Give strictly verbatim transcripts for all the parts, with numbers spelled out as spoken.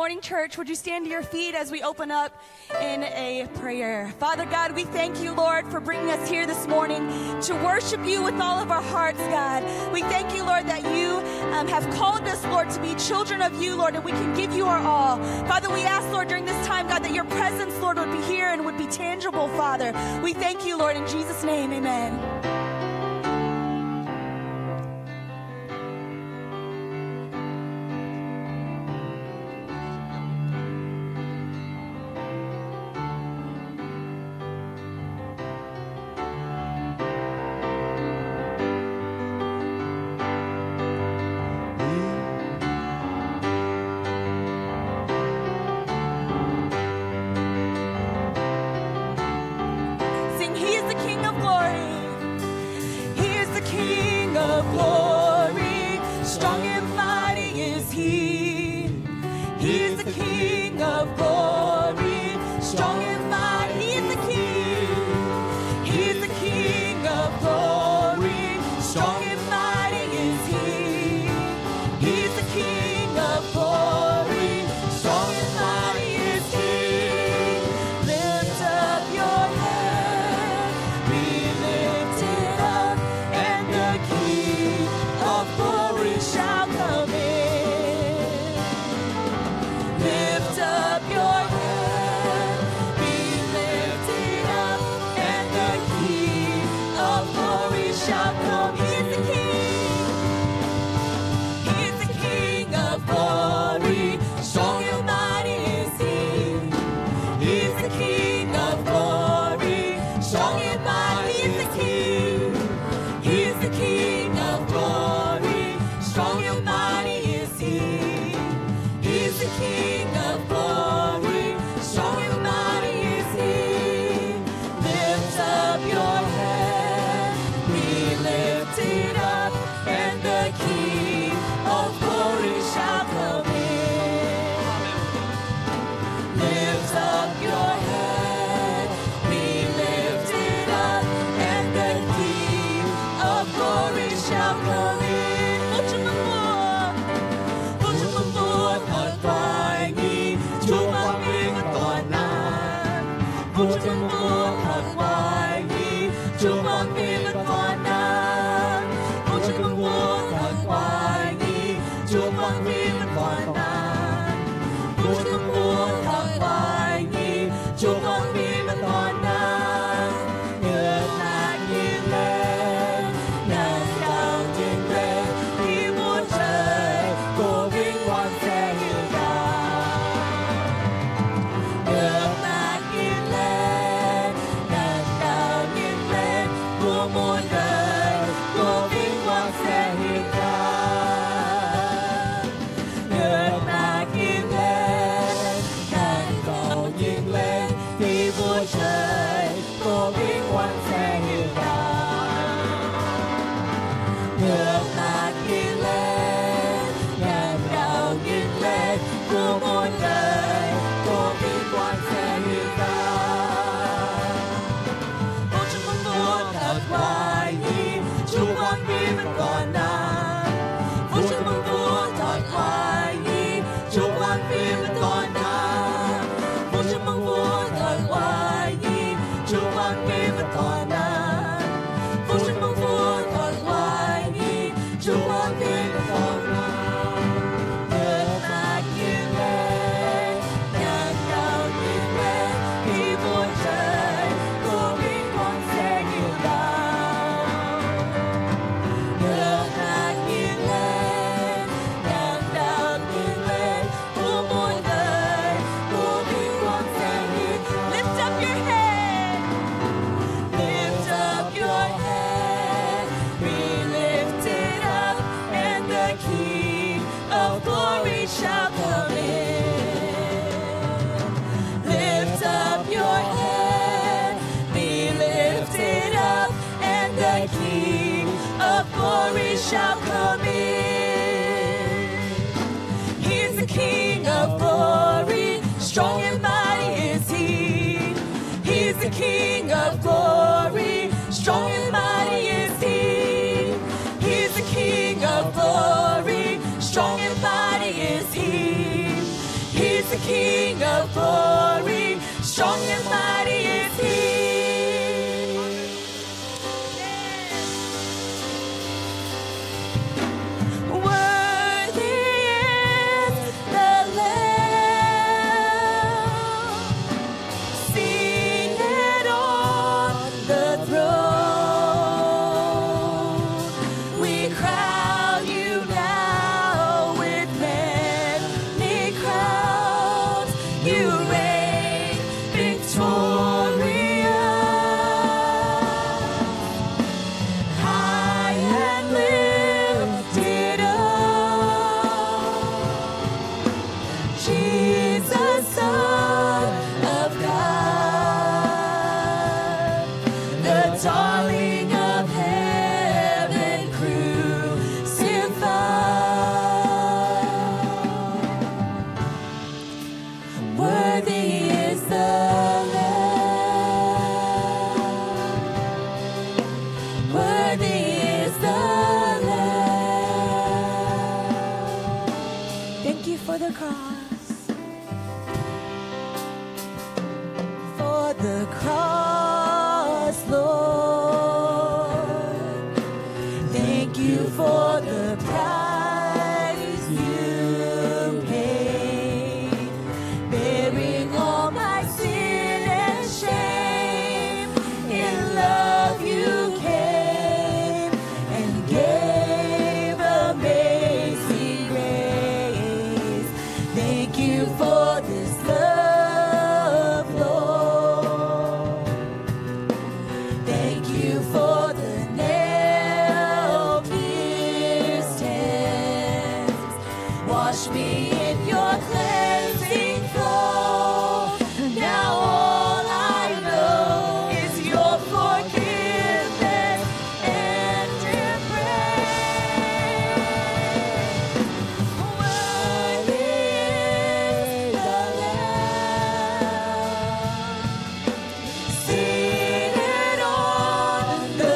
morning, church. Would you stand to your feet as we open up in a prayer? Father God, we thank you, Lord, for bringing us here this morning to worship you with all of our hearts, God. We thank you, Lord, that you um, have called us, Lord, to be children of you, Lord, and we can give you our all. Father, we ask, Lord, during this time, God, that your presence, Lord, would be here and would be tangible, Father. We thank you, Lord, in Jesus' name, amen. Strong and mighty is he. He's Strong and mighty is He. Worthy is the Lamb seated on the throne. We crown you now with many crowns. You reign victorious, high and lifted up, Jesus, Son of God, the darling of heaven crucified. Worthy is the Lamb. Worthy is the Lamb. Thank you for the cross. For the cross, Lord. Thank you for the price you paid, bearing all my sin and shame. In love you came and gave amazing grace. Thank you for this love, Lord. Thank you for the nail-pierced hands. Wash me in your cleansing flow. Now all I know is your forgiveness and embrace. Worthy is the Lamb seated on the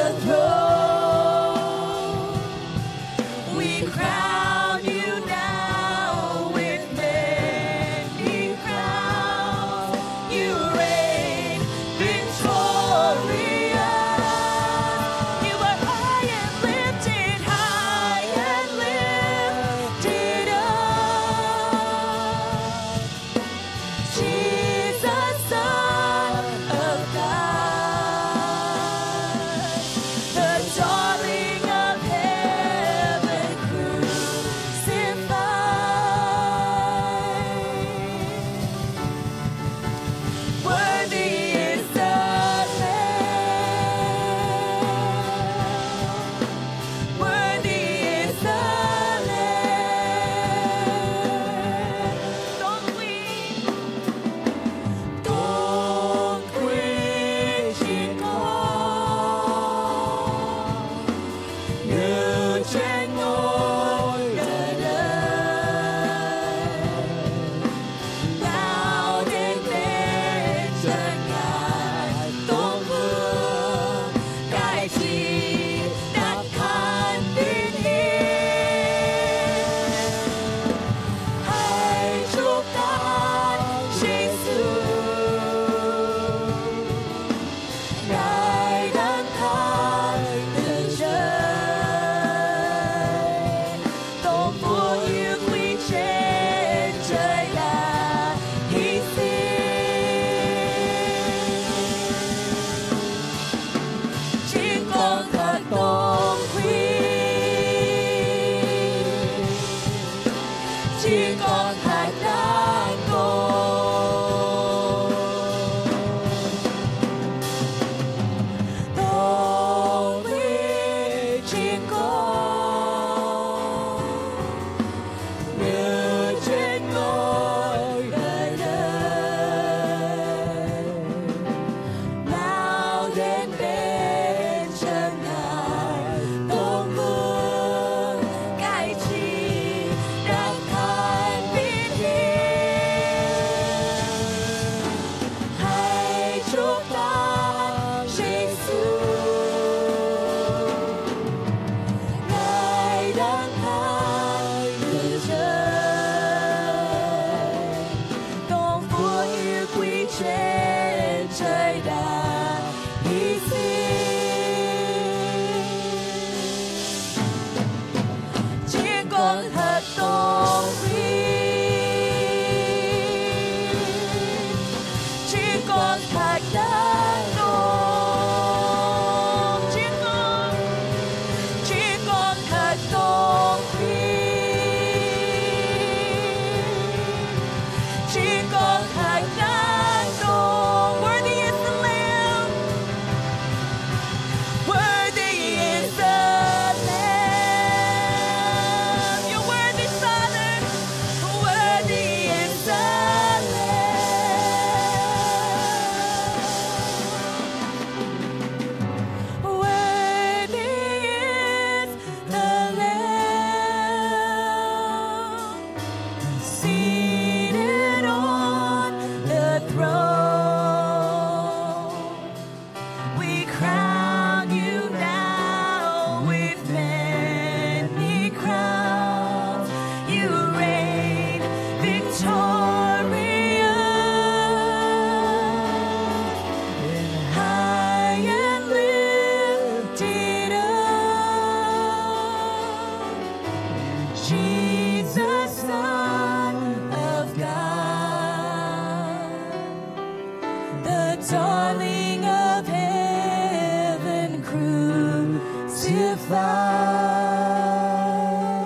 glorified.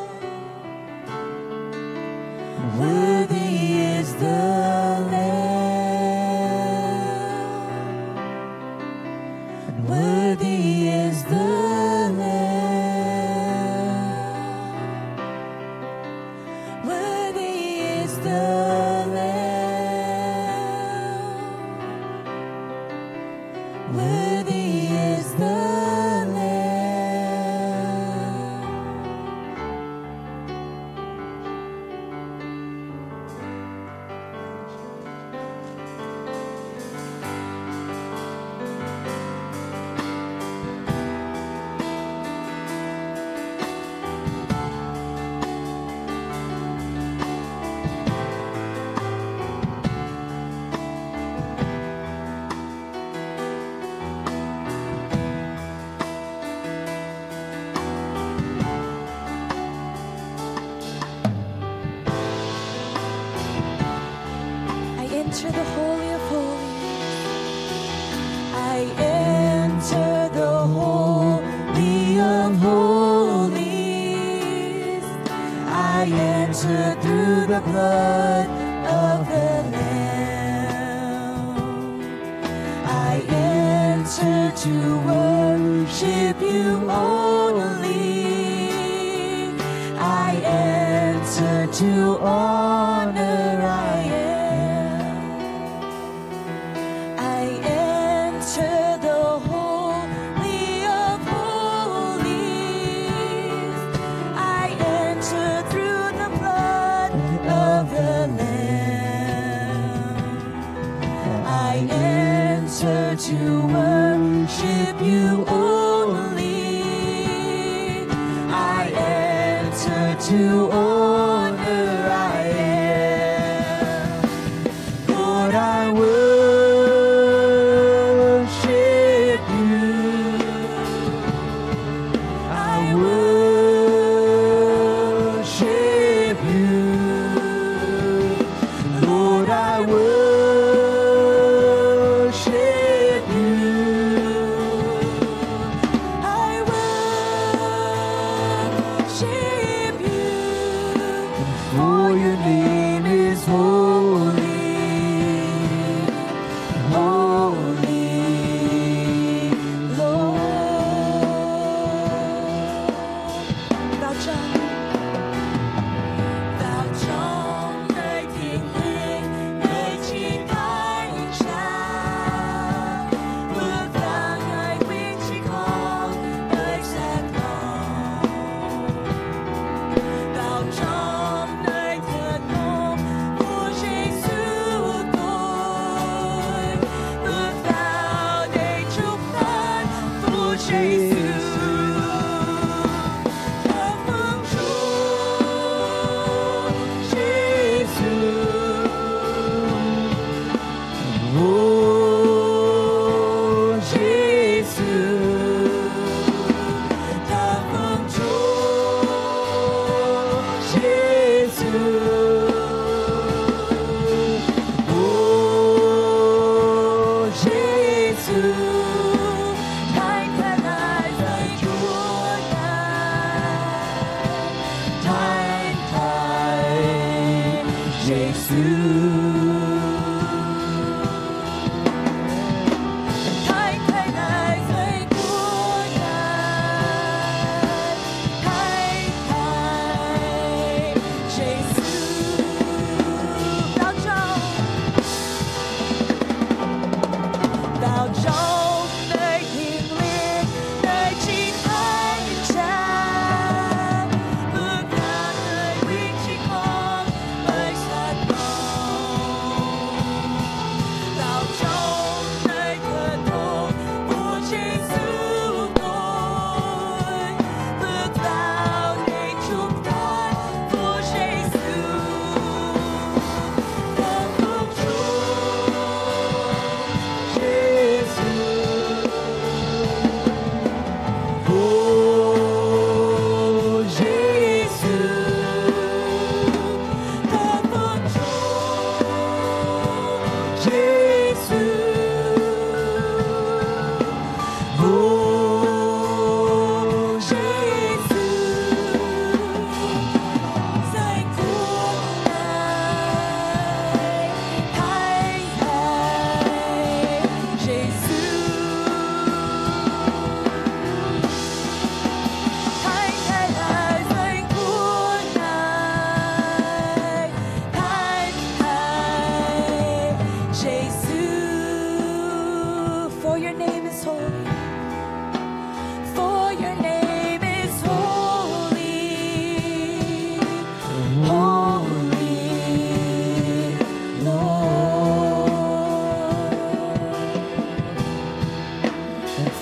Worthy is the Lamb, and worthy is the Lamb, worthy is the Lamb, worthy is the enter the Holy of Holies. I enter the Holy of Holies. I enter through the blood of the Lamb. I enter to worship you only. I enter to honor. I to worship you only. I enter to honor. I am. Lord, I worship you. I worship you. Lord, I worship Jésus, dein Verleih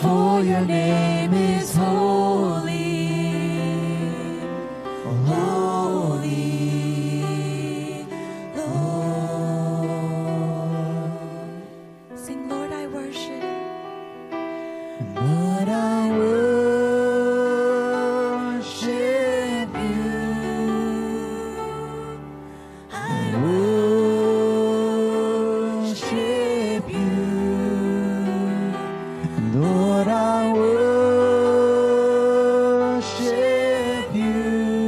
for your name is holy. Holy, Lord. Sing, Lord, I worship. Lord, I worship you. I worship you. Lord, I worship you.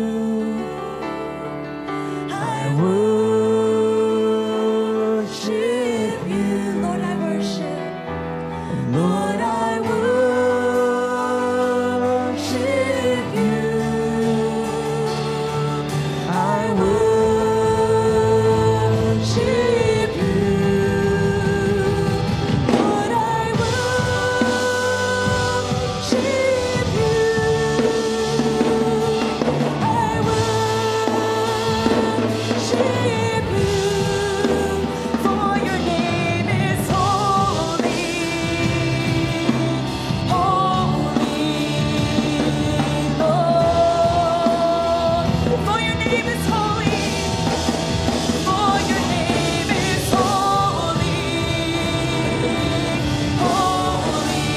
I worship you. Lord, I worship. Lord, I worship you. I worship you. Lord, I worship you. I worship you. For your name is holy. Holy, Lord. For your name is holy. For your name is holy. Holy,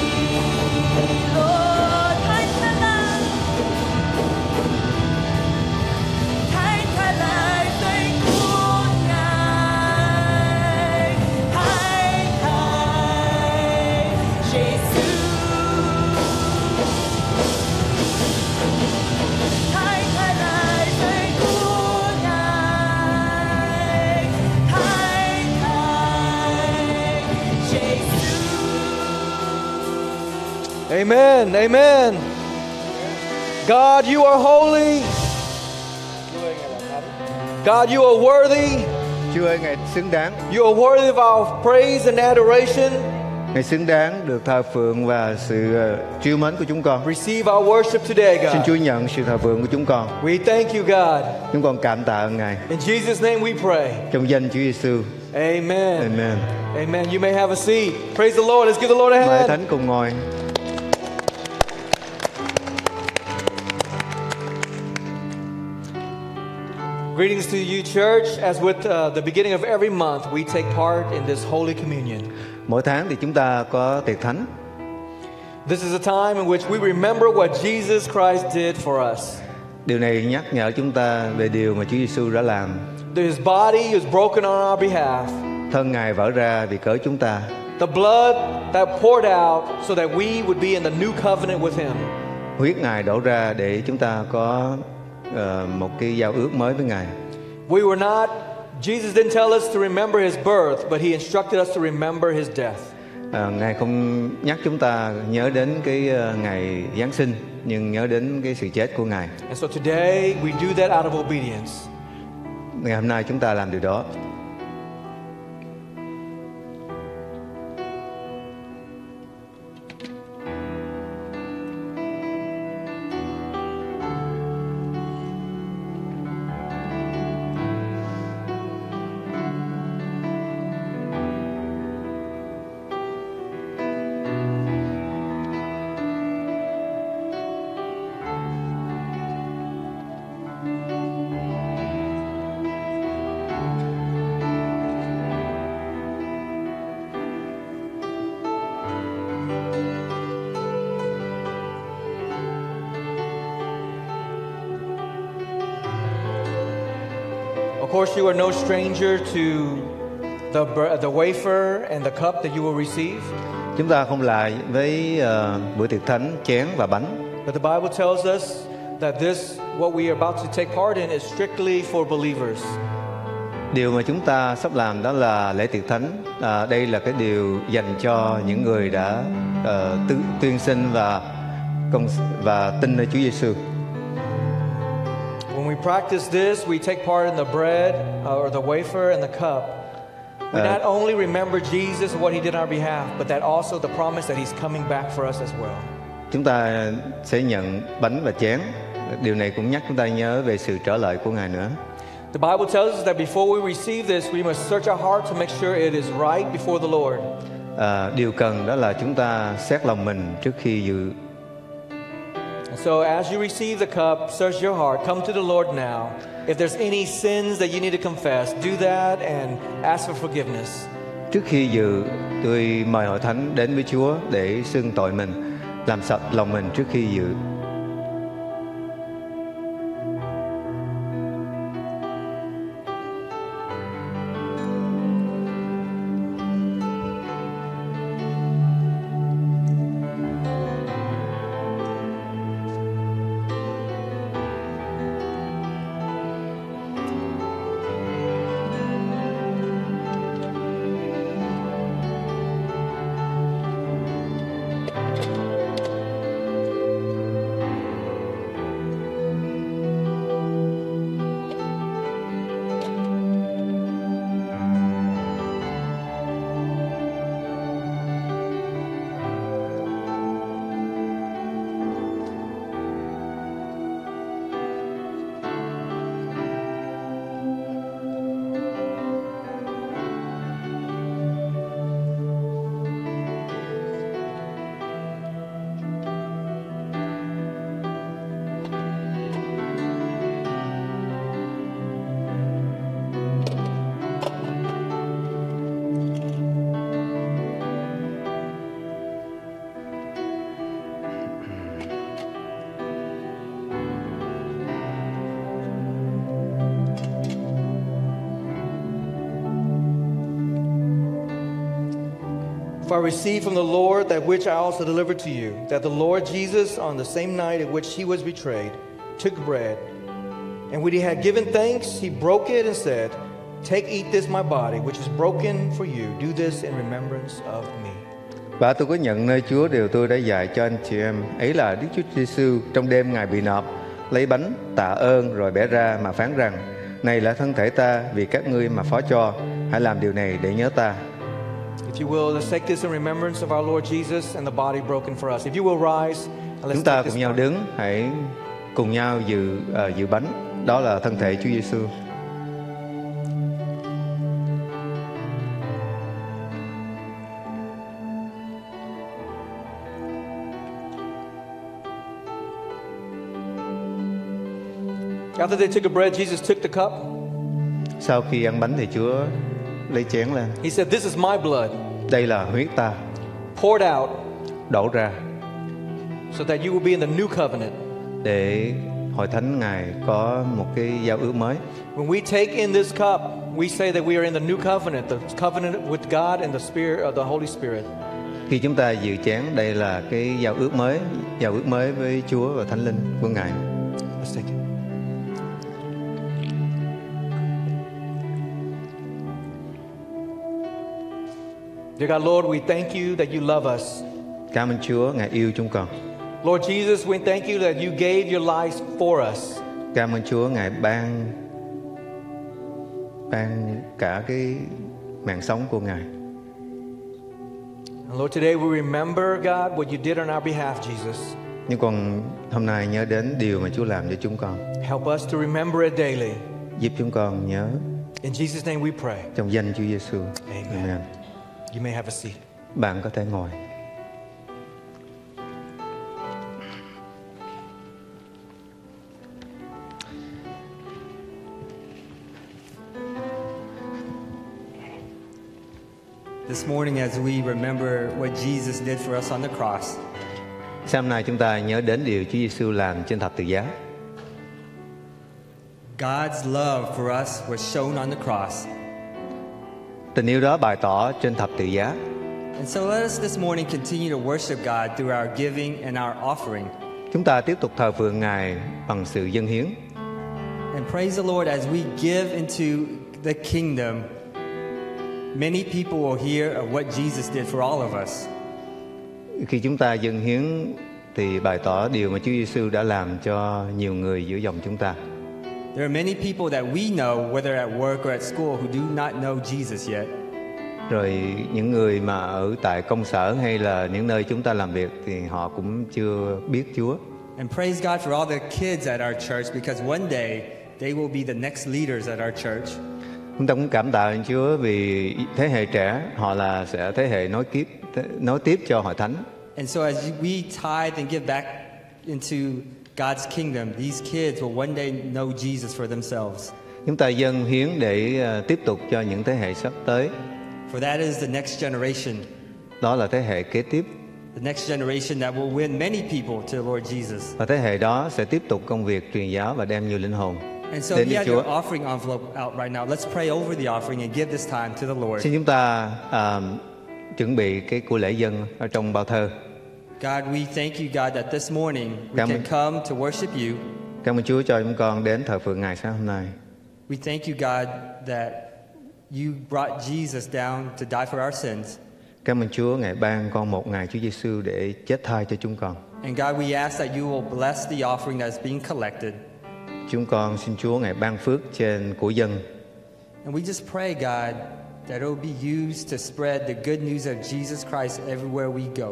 Lord. High Kalai. High Kalai, thank you, Ngài. High Kalai, Jesus. High Kalai, thank you, Ngài. High Kalai, Jesus. Amen. Amen. God, you are holy. God, you are worthy. Chúa ơi, Ngài xứng đáng, You are worthy of our praise and adoration. Ngài xứng đáng được thờ phượng và sự ờ, trìu mến của chúng con. Receive our worship today, Xin God. Chúa nhận sự thờ phượng của chúng con. We thank you, God. Chúng con cảm tạ ơn Ngài. In Jesus' name we pray. Trong danh Chúa Giêsu. Amen. Amen. Amen. You may have a seat. Praise the Lord. Let's give the Lord a Mời hand. Thánh cùng ngồi. Greetings to you, church. As with uh, the beginning of every month, we take part in this Holy Communion. Mỗi tháng thì chúng ta có tiệc thánh. This is a time in which we remember what Jesus Christ did for us. Điều này nhắc nhở chúng ta về điều mà Chúa Giêsu đã làm. His body was broken on our behalf. Thân Ngài vỡ ra vì cớ chúng ta. The blood that poured out so that we would be in the new covenant with Him. Huyết Ngài đổ ra để chúng ta có ờ, một cái giao ước mới với Ngài. We were not, Jesus didn't tell us to remember His birth, but He instructed us to remember His death. À, Ngài không nhắc chúng ta nhớ đến cái ờ, ngày Giáng sinh, nhưng nhớ đến cái sự chết của Ngài. And so today we do that out of obedience. Ngày hôm nay chúng ta làm điều đó. Of course, you are no stranger to the, br- the wafer and the cup that you will receive. Chúng ta không lại với ờ, bữa tiệc thánh, chén và bánh. But the Bible tells us that this, what we are about to take part in, is strictly for believers. Điều mà chúng ta sắp làm đó là lễ tiệc thánh. À, đây là cái điều dành cho những người đã ờ, tư, tuyên xưng và công và tin nơi Chúa Giêsu. When we practice this, we take part in the bread uh, or the wafer and the cup. We Uh, not only remember Jesus and what He did on our behalf, but that also the promise that He's coming back for us as well. Chúng ta sẽ nhận bánh và chén. Điều này cũng nhắc chúng ta nhớ về sự trở lại của Ngài nữa. The Bible tells us that before we receive this, we must search our heart to make sure it is right before the Lord. à, điều cần đó là chúng ta xét lòng mình trước khi dự. So as you receive the cup, search your heart. Come to the Lord now. If there's any sins that you need to confess, do that and ask for forgiveness. Trước khi dự, tôi mời hội thánh đến với Chúa để xưng tội mình, làm sạch lòng mình trước khi dự. For I received from the Lord that which I also delivered to you, that the Lord Jesus, on the same night at which he was betrayed, took bread. And when he had given thanks, he broke it and said, "Take, eat this my body, which is broken for you. Do this in remembrance of me." Và tôi có nhận nơi Chúa điều tôi đã dạy cho anh chị em, ấy là Đức Chúa Giêsu trong đêm Ngài bị nộp, lấy bánh tạ ơn rồi bẻ ra mà phán rằng: "Này là thân thể ta vì các ngươi mà phó cho, hãy làm điều này để nhớ ta." If you will, let's take this in remembrance of our Lord Jesus and the body broken for us. If you will rise, and let's Chúng ta take this cùng nhau part. đứng, hãy cùng nhau dự uh, dự bánh. Đó là thân thể Chúa Giêsu. After they took the bread, Jesus took the cup. Sau khi ăn bánh thì Chúa lấy chén lên. He said, "This is my blood, Đây là huyết ta, poured out, đổ ra so that you will be in the new covenant." để hội thánh Ngài có một cái giao ước mới. When we take in this cup, we say that we are in the new covenant, the covenant with God and the Spirit of the Holy Spirit. Khi chúng ta dự chén, đây là cái giao ước mới, giao ước mới với Chúa và Thánh Linh của Ngài. Let's take it. Dear God, Lord, we thank you that you love us. Cảm ơn Chúa, Ngài yêu chúng con. Lord Jesus, we thank you that you gave your lives for us. Cảm ơn Chúa, Ngài ban ban cả cái mạng sống của Ngài. And Lord, today we remember, God, what you did on our behalf, Jesus. Nhưng con hôm nay nhớ đến điều mà Chúa làm cho chúng con. Help us to remember it daily. Giúp chúng con nhớ. In Jesus' name we pray. Trong danh Chúa Giêsu. Amen. Amen. You may have a seat. Bạn có thể ngồi. This morning, as we remember what Jesus did for us on the cross, Sáng hôm nay chúng ta nhớ đến điều Chúa Giêsu làm trên thập tự giá. God's love for us was shown on the cross. Tình yêu đó bày tỏ trên thập tự giá. And so let us this morning continue to worship God through our giving and our offering. Chúng ta tiếp tục thờ phượng Ngài bằng sự dâng hiến. And praise the Lord as we give into the kingdom. Many people will hear of what Jesus did for all of us. Khi chúng ta dâng hiến thì bày tỏ điều mà Chúa Giêsu đã làm cho nhiều người giữa dòng chúng ta. There are many people that we know, whether at work or at school, who do not know Jesus yet. Rồi những người mà ở tại công sở hay là những nơi chúng ta làm việc thì họ cũng chưa biết Chúa. And praise God for all the kids at our church, because one day they will be the next leaders at our church. Chúng ta cũng cảm tạ ơn Chúa vì thế hệ trẻ họ là sẽ thế hệ nối tiếp nối tiếp cho hội thánh. And so as we tithe and give back into God's kingdom, these kids will one day know Jesus for themselves. Chúng ta dâng hiến để uh, tiếp tục cho những thế hệ sắp tới. For that is the next generation. Đó là thế hệ kế tiếp. The next generation that will win many people to the Lord Jesus. Và thế hệ đó sẽ tiếp tục công việc truyền giáo và đem nhiều linh hồn And so đến if you với have Chúa. your offering envelope out right now, let's pray over the offering and give this time to the Lord. Xin chúng ta uh, chuẩn bị cái của lễ dân ở trong bao thơ. God, we thank you, God, that this morning we Cảm can ơn. come to worship you. Cảm ơn Chúa cho chúng con đến thờ phượng Ngài sáng hôm nay. We thank you, God, that you brought Jesus down to die for our sins. Cảm ơn Chúa Ngài ban con một Ngài Chúa Giêsu để chết thay cho chúng con. And God, we ask that you will bless the offering that's being collected. Chúng con xin Chúa Ngài ban phước trên của dân. And we just pray, God, that it will be used to spread the good news of Jesus Christ everywhere we go.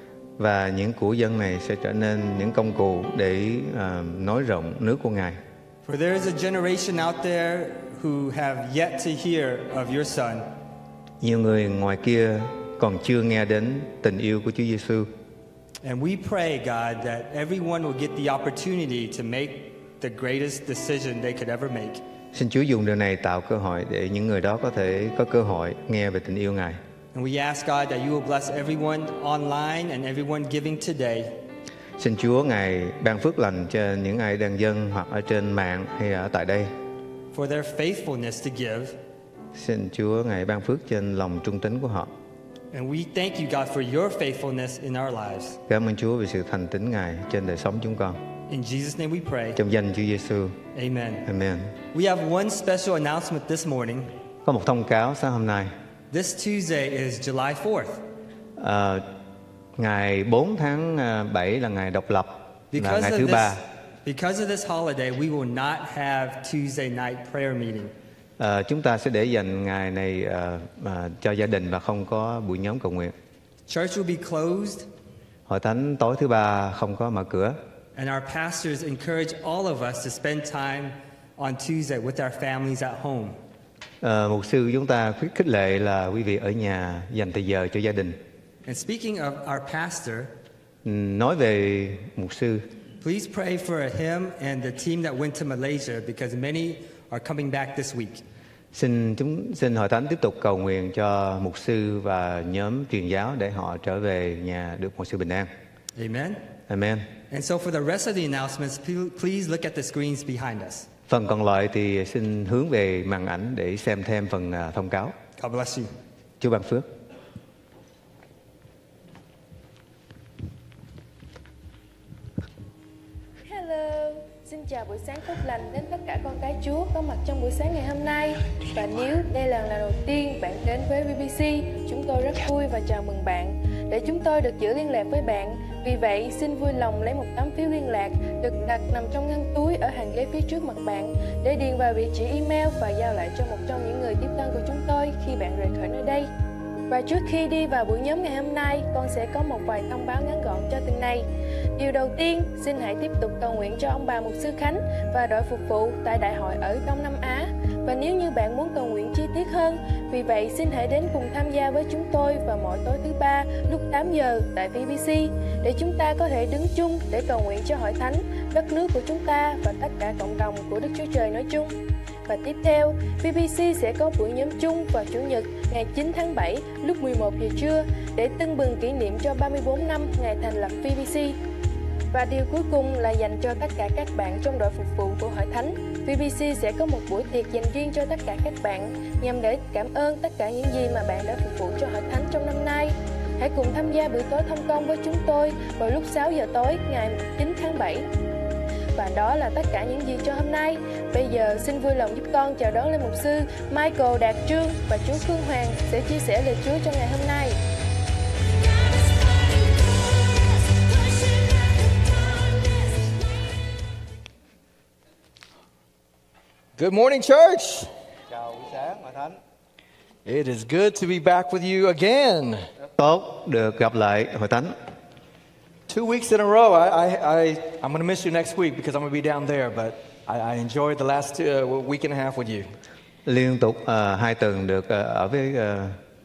Và những của dân này sẽ trở nên những công cụ để uh, nói rộng nước của Ngài. For there is a generation out there who have yet to hear of your Son. Nhiều người ngoài kia còn chưa nghe đến tình yêu của Chúa Giêsu. And we pray, God, that everyone will get the opportunity to make the greatest decision they could ever make. Xin Chúa dùng điều này tạo cơ hội để những người đó có thể có cơ hội nghe về tình yêu Ngài. And we ask, God, that you will bless everyone online and everyone giving today. Xin Chúa Ngài ban phước lành cho những ai đang dâng hoặc ở trên mạng hay ở tại đây. For their faithfulness to give. Xin Chúa Ngài ban phước trên lòng trung tín của họ. And we thank you, God, for your faithfulness in our lives. Cảm ơn Chúa vì sự thành tín Ngài trên đời sống chúng con. In Jesus' name we pray. Trong danh Chúa Giêsu. Amen. Amen. We have one special announcement this morning. Có một thông cáo sáng hôm nay. This Tuesday is July fourth. À, ngày bốn tháng bảy là ngày độc lập, là Because ngày of thứ ba. this, because of this holiday, we will not have Tuesday night prayer meeting. À, chúng ta sẽ để dành ngày này à, à, cho gia đình và không có buổi nhóm cầu nguyện. Church will be closed, Hội thánh tối thứ ba không có mở cửa. and our pastors encourage all of us to spend time on Tuesday with our families at home. À, mục sư chúng ta khuyến khích lệ là quý vị ở nhà dành thời giờ cho gia đình. And speaking of our pastor, Ừ, nói về mục sư, please pray for him and the team that went to Malaysia because many are coming back this week. xin chúng xin hội thánh tiếp tục cầu nguyện cho mục sư và nhóm truyền giáo để họ trở về nhà được một sự bình an. Amen. Amen. And so for the rest of the announcements, pe- please look at the screens behind us. Phần còn lại thì xin hướng về màn ảnh để xem thêm phần à, thông cáo. God bless you. Chúa ban phước. Hello, xin chào buổi sáng tốt lành đến tất cả con cái Chúa có mặt trong buổi sáng ngày hôm nay. Và nếu đây là lần đầu tiên bạn đến với vê bê xê, chúng tôi rất vui và chào mừng bạn. Để chúng tôi được giữ liên lạc với bạn, vì vậy xin vui lòng lấy một tấm phiếu liên lạc được đặt nằm trong ngăn túi ở hàng ghế phía trước mặt bạn để điền vào địa chỉ email và giao lại cho một trong những người tiếp tân của chúng tôi khi bạn rời khỏi nơi đây. Và trước khi đi vào buổi nhóm ngày hôm nay, con sẽ có một vài thông báo ngắn gọn cho tuần này. Điều đầu tiên, xin hãy tiếp tục cầu nguyện cho ông bà mục sư Khánh và đội phục vụ tại đại hội ở Đông Nam Á. Và nếu như bạn muốn cầu nguyện chi tiết hơn, vì vậy xin hãy đến cùng tham gia với chúng tôi vào mỗi tối thứ ba lúc tám giờ tại vê bê xê để chúng ta có thể đứng chung để cầu nguyện cho hội thánh, đất nước của chúng ta và tất cả cộng đồng của Đức Chúa Trời nói chung. Và tiếp theo, vê bê xê sẽ có buổi nhóm chung vào Chủ nhật ngày chín tháng bảy lúc mười một giờ trưa để tưng bừng kỷ niệm cho ba mươi bốn năm ngày thành lập vê bê xê. Và điều cuối cùng là dành cho tất cả các bạn trong đội phục vụ của hội thánh. vê bê xê sẽ có một buổi tiệc dành riêng cho tất cả các bạn nhằm để cảm ơn tất cả những gì mà bạn đã phục vụ cho hội thánh trong năm nay. Hãy cùng tham gia buổi tối thông công với chúng tôi vào lúc sáu giờ tối ngày chín tháng bảy. Và đó là tất cả những gì cho hôm nay. Bây giờ xin vui lòng giúp con chào đón lên mục sư Michael Đạt Trương và chú Phương Hoàng sẽ chia sẻ lời Chúa cho ngày hôm nay. Good morning, church. Chào buổi sáng hội thánh. It is good to be back with you again. Tốt được gặp lại hội thánh. Two weeks in a row. I, I, I, I'm going to miss you next week because I'm going to be down there. But I, I enjoyed the last uh, week and a half with you. Liên tục uh, hai tuần được uh, ở với uh,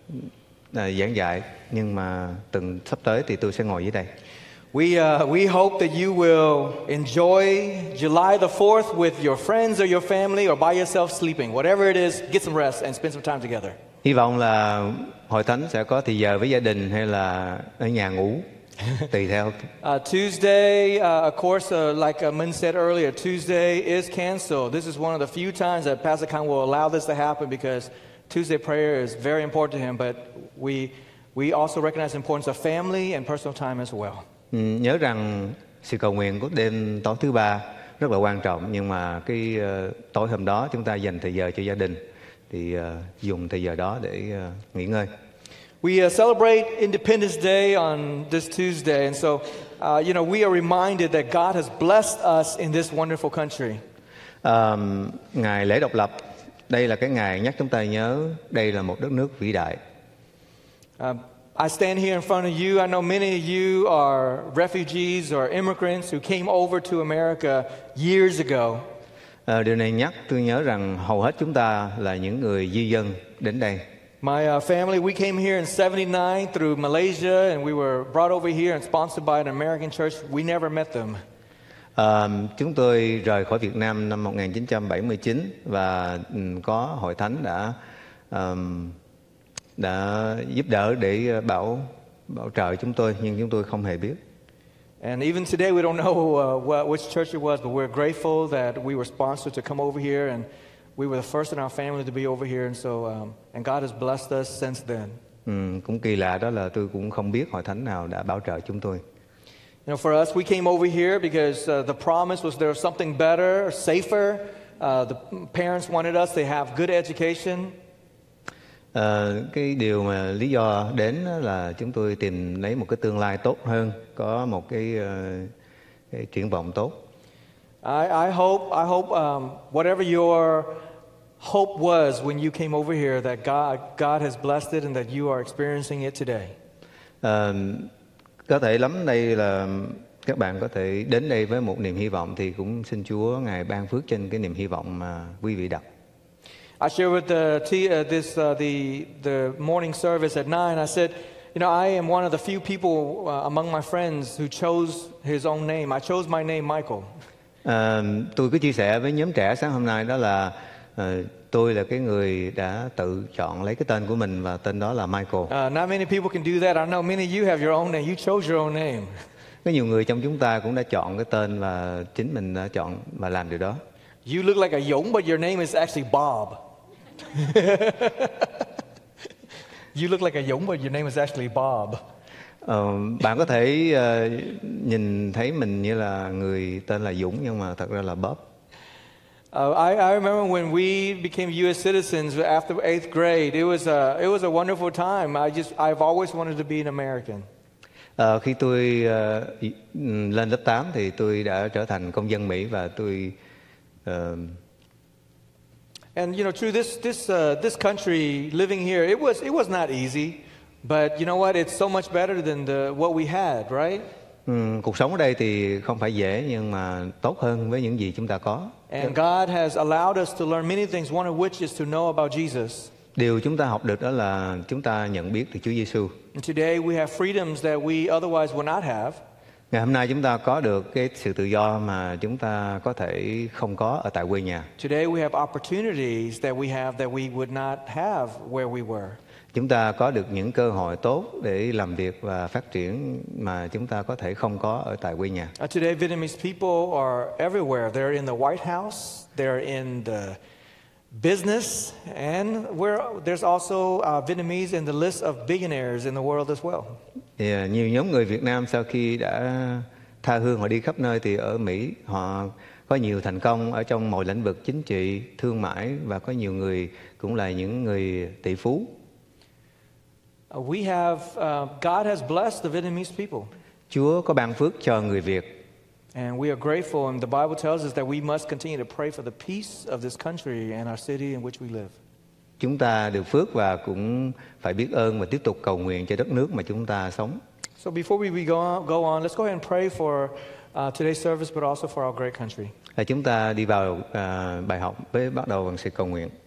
uh, giảng dạy, nhưng mà tuần sắp tới thì tôi sẽ ngồi dưới đây. We, uh, we hope that you will enjoy July the fourth with your friends or your family or by yourself sleeping. Whatever it is, get some rest and spend some time together. Hy vọng là hội thánh sẽ có thì giờ với gia đình hay là ở nhà ngủ, tùy theo. Uh, Tuesday, uh, of course, uh, like uh, Min said earlier, Tuesday is canceled. This is one of the few times that Pastor Kang will allow this to happen because Tuesday prayer is very important to him. But we we also recognize the importance of family and personal time as well. Ừ, nhớ rằng sự cầu nguyện của đêm tối thứ ba rất là quan trọng, nhưng mà cái uh, tối hôm đó chúng ta dành thời giờ cho gia đình, thì uh, dùng thời giờ đó để uh, nghỉ ngơi. We uh, celebrate Independence Day on this Tuesday, and so uh, you know we are reminded that God has blessed us in this wonderful country. Um, ngày lễ độc lập, đây là cái ngày nhắc chúng ta nhớ đây là một đất nước vĩ đại. Um, I stand here in front of you. I know many of you are refugees or immigrants who came over to America years ago. Uh, điều này nhắc tôi nhớ rằng hầu hết chúng ta là những người di dân đến đây. My uh, family, we came here in seventy-nine through Malaysia, and we were brought over here and sponsored by an American church. We never met them. Uh, chúng tôi rời khỏi Việt Nam năm một nghìn chín trăm bảy mươi chín và um, có hội thánh đã um, đã giúp đỡ để bảo bảo trợ chúng tôi, nhưng chúng tôi không hề biết. And even today, we don't know uh, what, which church it was, but we're grateful that we were sponsored to come over here, and we were the first in our family to be over here, and so um, and God has blessed us since then. Ừ, cũng kỳ lạ đó là tôi cũng không biết hội thánh nào đã bảo trợ chúng tôi. You know, for us, we came over here because uh, the promise was there was something better, safer. Uh, the parents wanted us to have good education. Uh, cái điều mà lý do đến là chúng tôi tìm lấy một cái tương lai tốt hơn, có một cái, uh, cái triển vọng tốt. I, I hope, I hope um, whatever your hope was when you came over here, that God, God has blessed it and that you are experiencing it today. Uh, có thể lắm đây là các bạn có thể đến đây với một niềm hy vọng, thì cũng xin Chúa Ngài ban phước trên cái niềm hy vọng mà quý vị đặt. I shared with the t- uh, this uh, the the morning service at nine. I said, you know, I am one of the few people uh, among my friends who chose his own name. I chose my name, Michael. Uh, tôi có chia sẻ với nhóm trẻ sáng hôm nay đó là uh, tôi là cái người đã tự chọn lấy cái tên của mình, và tên đó là Michael. Uh, not many people can do that. I know many of you have your own name. You chose your own name. Có nhiều người trong chúng ta cũng đã chọn cái tên và chính mình đã chọn và làm điều đó. You look like a Dũng, but your name is actually Bob. You look like a Dũng, but your name is actually Bob. Ờ, bạn có thể uh, nhìn thấy mình như là người tên là Dũng, nhưng mà thật ra là Bob. Uh, I, I remember when we became U S citizens after eighth grade. It was a it was a wonderful time. I just I've always wanted to be an American. Uh, khi tôi uh, lên lớp tám thì tôi đã trở thành công dân Mỹ, và tôi uh, and you know, through this this uh, this country, living here, it was it was not easy, but you know what? It's so much better than the what we had, right? um, cuộc sống ở đây thì không phải dễ, nhưng mà tốt hơn với những gì chúng ta có. And God has allowed us to learn many things. One of which is to know about Jesus. Điều chúng ta học được đó là chúng ta nhận biết từ Chúa Giêsu. And today we have freedoms that we otherwise would not have. Ngày hôm nay chúng ta có được cái sự tự do mà chúng ta có thể không có ở tại quê nhà. Today we have opportunities that we have that we would not have where we were. Chúng ta có được những cơ hội tốt để làm việc và phát triển mà chúng ta có thể không có ở tại quê nhà. Uh, today Vietnamese people are everywhere. They're in the White House. They're in the business, and we're, there's also uh, Vietnamese in the list of billionaires in the world as well. Thì uh, nhiều nhóm người Việt Nam sau khi đã tha hương họ đi khắp nơi, thì ở Mỹ họ có nhiều thành công ở trong mọi lĩnh vực chính trị, thương mại, và có nhiều người cũng là những người tỷ phú. Uh, we have uh, God has blessed the Vietnamese people. Chúa có ban phước cho người Việt. And we are grateful, and the Bible tells us that we must continue to pray for the peace of this country and our city in which we live. Chúng ta được phước và cũng phải biết ơn và tiếp tục cầu nguyện cho đất nước mà chúng ta sống. So before we go on, go on, let's go ahead and pray for uh, today's service, but also for our great country. Và chúng ta đi vào uh, bài học với bắt đầu bằng sự cầu nguyện.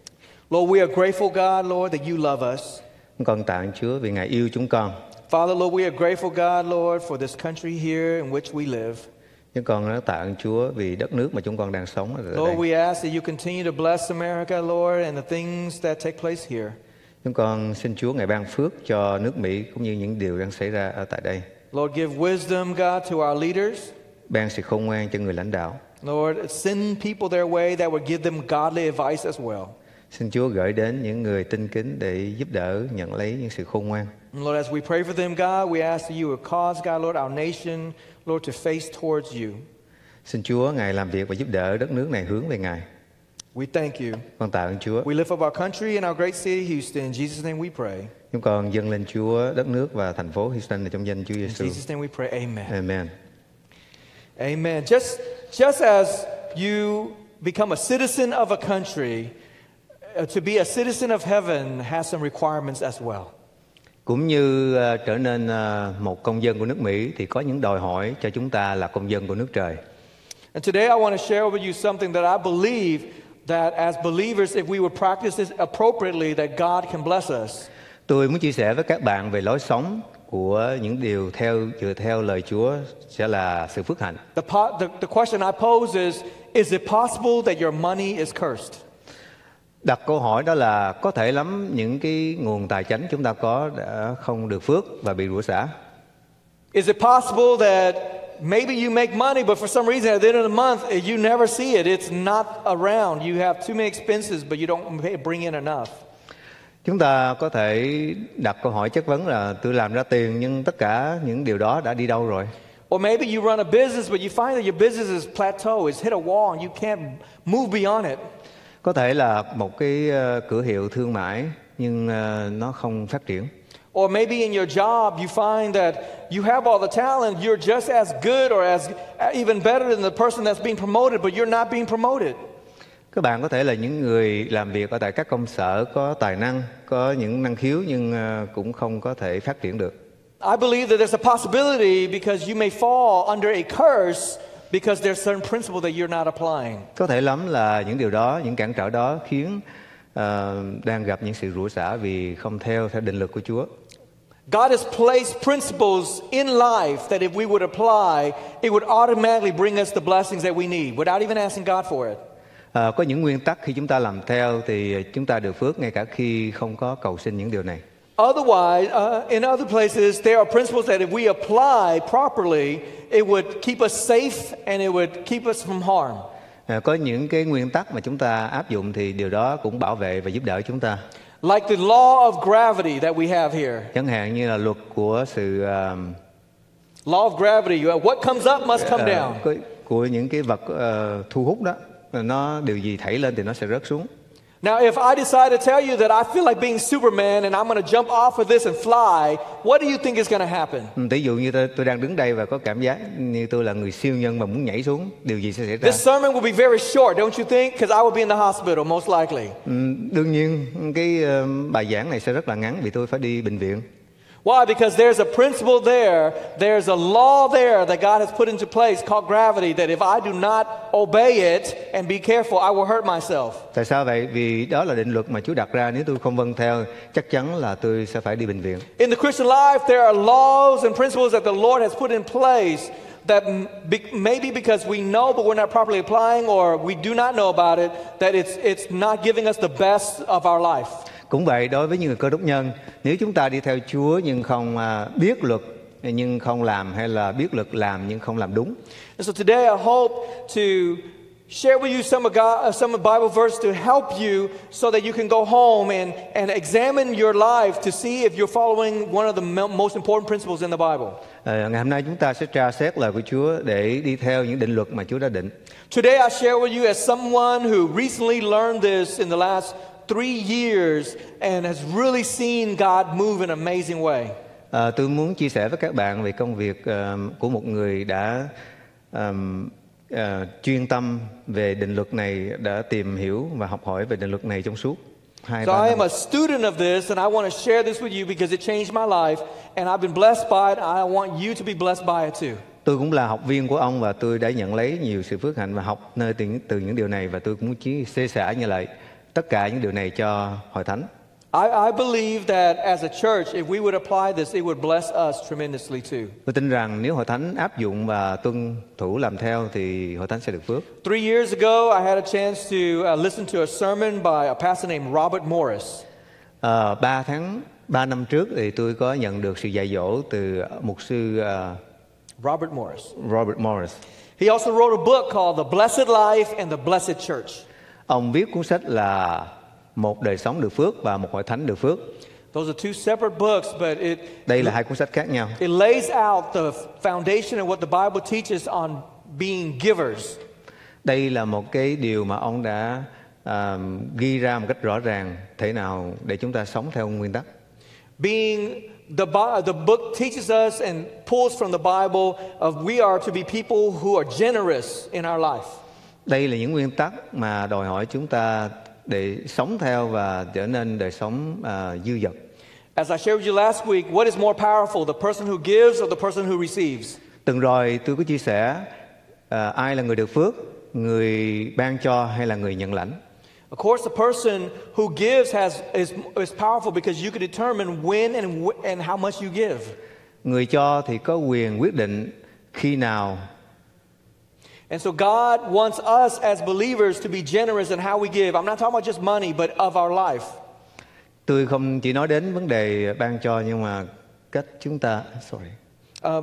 Lord, we are grateful, God, Lord, that you love us. Chúng con tạ ơn Chúa vì Ngài yêu chúng con. Father, Lord, we are grateful, God, Lord, for this country here in which we live. Chúng con rất tạ ơn Chúa vì đất nước mà chúng con đang sống ở Lord, đây. we ask that you continue to bless America, Lord, and the things that take place here. Chúng con xin Chúa Ngài ban phước cho nước Mỹ cũng như những điều đang xảy ra ở tại đây. Lord, give wisdom, God, to our leaders. Ban sự khôn ngoan cho người lãnh đạo. Lord, send people their way that would give them godly advice as well. Xin Chúa gửi đến những người tin kính để giúp đỡ nhận lấy những sự khôn ngoan. Lord, as we pray for them, God, we ask that you would cause, God, Lord, our nation, Lord, to face towards you. Xin Chúa Ngài làm việc và giúp đỡ đất nước này hướng về Ngài. We thank you. Con tạ ơn Chúa. We lift up our country and our great city, Houston. In Jesus' name we pray. Chúng con dâng lên Chúa đất nước và thành phố Houston trong danh Chúa In Giêsu. Jesus' name we pray. Amen. Amen. Amen. Just, just as you become a citizen of a country, uh, to be a citizen of heaven has some requirements as well. Cũng như uh, trở nên uh, một công dân của nước Mỹ thì có những đòi hỏi cho chúng ta là công dân của nước trời. And today I want to share with you something that I believe that as believers, if we would practice this appropriately, that God can bless us. Tôi muốn chia sẻ với các bạn về lối sống của những điều theo dựa theo lời Chúa sẽ là sự phước hạnh. The, po- the, the question I pose is, is it possible that your money is cursed? Đặt câu hỏi đó là có thể lắm những cái nguồn tài chánh chúng ta có đã không được phước và bị rủa xả. Is it possible that maybe you make money, but for some reason at the end of the month, you never see it. It's not around. You have too many expenses, but you don't bring in enough. Chúng ta có thể đặt câu hỏi chất vấn là tôi làm ra tiền nhưng tất cả những điều đó đã đi đâu rồi? Or maybe you run a business, but you find that your business is plateau. It's hit a wall and you can't move beyond it. Có thể là một cái uh, cửa hiệu thương mại nhưng uh, nó không phát triển. Or maybe in your job you find that you have all the talent, you're just as good or as even better than the person that's being promoted, but you're not being promoted. Các bạn có thể là những người làm việc ở tại các công sở có tài năng, có những năng khiếu nhưng uh, cũng không có thể phát triển được. I believe that there's a possibility because you may fall under a curse because there's certain principle that you're not applying. Có thể lắm là những điều đó, những cản trở đó khiến uh, đang gặp những sự rủa xả vì không theo theo định luật của Chúa. God has placed principles in life that if we would apply, it would automatically bring us the blessings that we need without even asking God for it. À, có những nguyên tắc khi chúng ta làm theo thì chúng ta được phước ngay cả khi không có cầu xin những điều này. Otherwise, uh, in other places, there are principles that if we apply properly, it would keep us safe and it would keep us from harm. À, có những cái nguyên tắc mà chúng ta áp dụng thì điều đó cũng bảo vệ và giúp đỡ chúng ta. Like the law of gravity that we have here. Chẳng hạn như là luật của sự uh, Law of gravity, what comes up must come uh, down. của, của những cái vật uh, thu hút đó, nó điều gì thảy lên thì nó sẽ rớt xuống. Now, if I decide to tell you that I feel like being Superman and I'm going to jump off of this and fly, what do you think is going to happen? Ví dụ như tôi, tôi đang đứng đây và có cảm giác như tôi là người siêu nhân mà muốn nhảy xuống, điều gì sẽ xảy ra? This sermon will be very short, don't you think? Because I will be in the hospital, most likely. Đương nhiên, cái uh, bài giảng này sẽ rất là ngắn vì tôi phải đi bệnh viện. Why? Because there's a principle there, there's a law there that God has put into place called gravity, that if I do not obey it and be careful, I will hurt myself. Tại sao vậy? Vì đó là định luật mà Chúa đặt ra, nếu tôi không vâng theo, chắc chắn là tôi sẽ phải đi bệnh viện. In the Christian life, there are laws and principles that the Lord has put in place that be, maybe because we know but we're not properly applying, or we do not know about it, that it's, it's not giving us the best of our life. Cũng vậy, đối với những người cơ đốc nhân, nếu chúng ta đi theo Chúa nhưng không uh, biết luật nhưng không làm, hay là biết luật làm nhưng không làm đúng. And so today I hope to share with you some of God, uh, some of Bible verse to help you so that you can go home and, and examine your life to see if you're following one of the most important principles in the Bible. Uh, ngày hôm nay chúng ta sẽ tra xét lời của Chúa để đi theo những định luật mà Chúa đã định. Today I share with you as someone who recently learned this in the last three years and has really seen God move in an amazing way. À, tôi muốn chia sẻ với các bạn về công việc uh, của một người đã um, uh, chuyên tâm về định luật này, đã tìm hiểu và học hỏi về định luật này trong suốt hai So ba I năm. am a student of this and I want to share this with you because it changed my life and I've been blessed by it. I want you to be blessed by it too. Tôi cũng là học viên của ông và tôi đã nhận lấy nhiều sự phước hạnh và học nơi từ, từ những điều này, và tôi cũng muốn chia sẻ như lại tất cả những điều này cho hội thánh. I, I believe that as a church, if we would apply this, it would bless us tremendously too. Tôi tin rằng nếu hội thánh áp dụng và tuân thủ làm theo thì hội thánh sẽ được phước. Three years ago, I had a chance to uh, listen to a sermon by a pastor named Robert Morris. À, ba tháng, ba năm trước thì tôi có nhận được sự dạy dỗ từ mục sư uh, Robert Morris. Robert Morris. He also wrote a book called The Blessed Life and the Blessed Church. Ông viết cuốn sách là Một đời sống được phước và Một hội thánh được phước. Those are two separate books, but it Đây là hai cuốn sách khác nhau. it lays out the foundation of what the Bible teaches on being givers. Đây là một cái điều mà ông đã uh, ghi ra một cách rõ ràng thế nào để chúng ta sống theo nguyên tắc. Being the the book teaches us and pulls from the Bible of we are to be people who are generous in our life. Đây là những nguyên tắc mà đòi hỏi chúng ta để sống theo và trở nên đời sống uh, dư dật. As I shared with you last week, what is more powerful, the person who gives or the person who receives? Tuần rồi tôi có chia sẻ uh, ai là người được phước, người ban cho hay là người nhận lãnh. Of course, the person who gives has is is powerful because you can determine when and and how much you give. Người cho thì có quyền quyết định khi nào. And so God wants us as believers to be generous in how we give. I'm not talking about just money, but of our life. Tôi không chỉ nói đến vấn đề ban cho nhưng mà cách chúng ta sorry. Uh,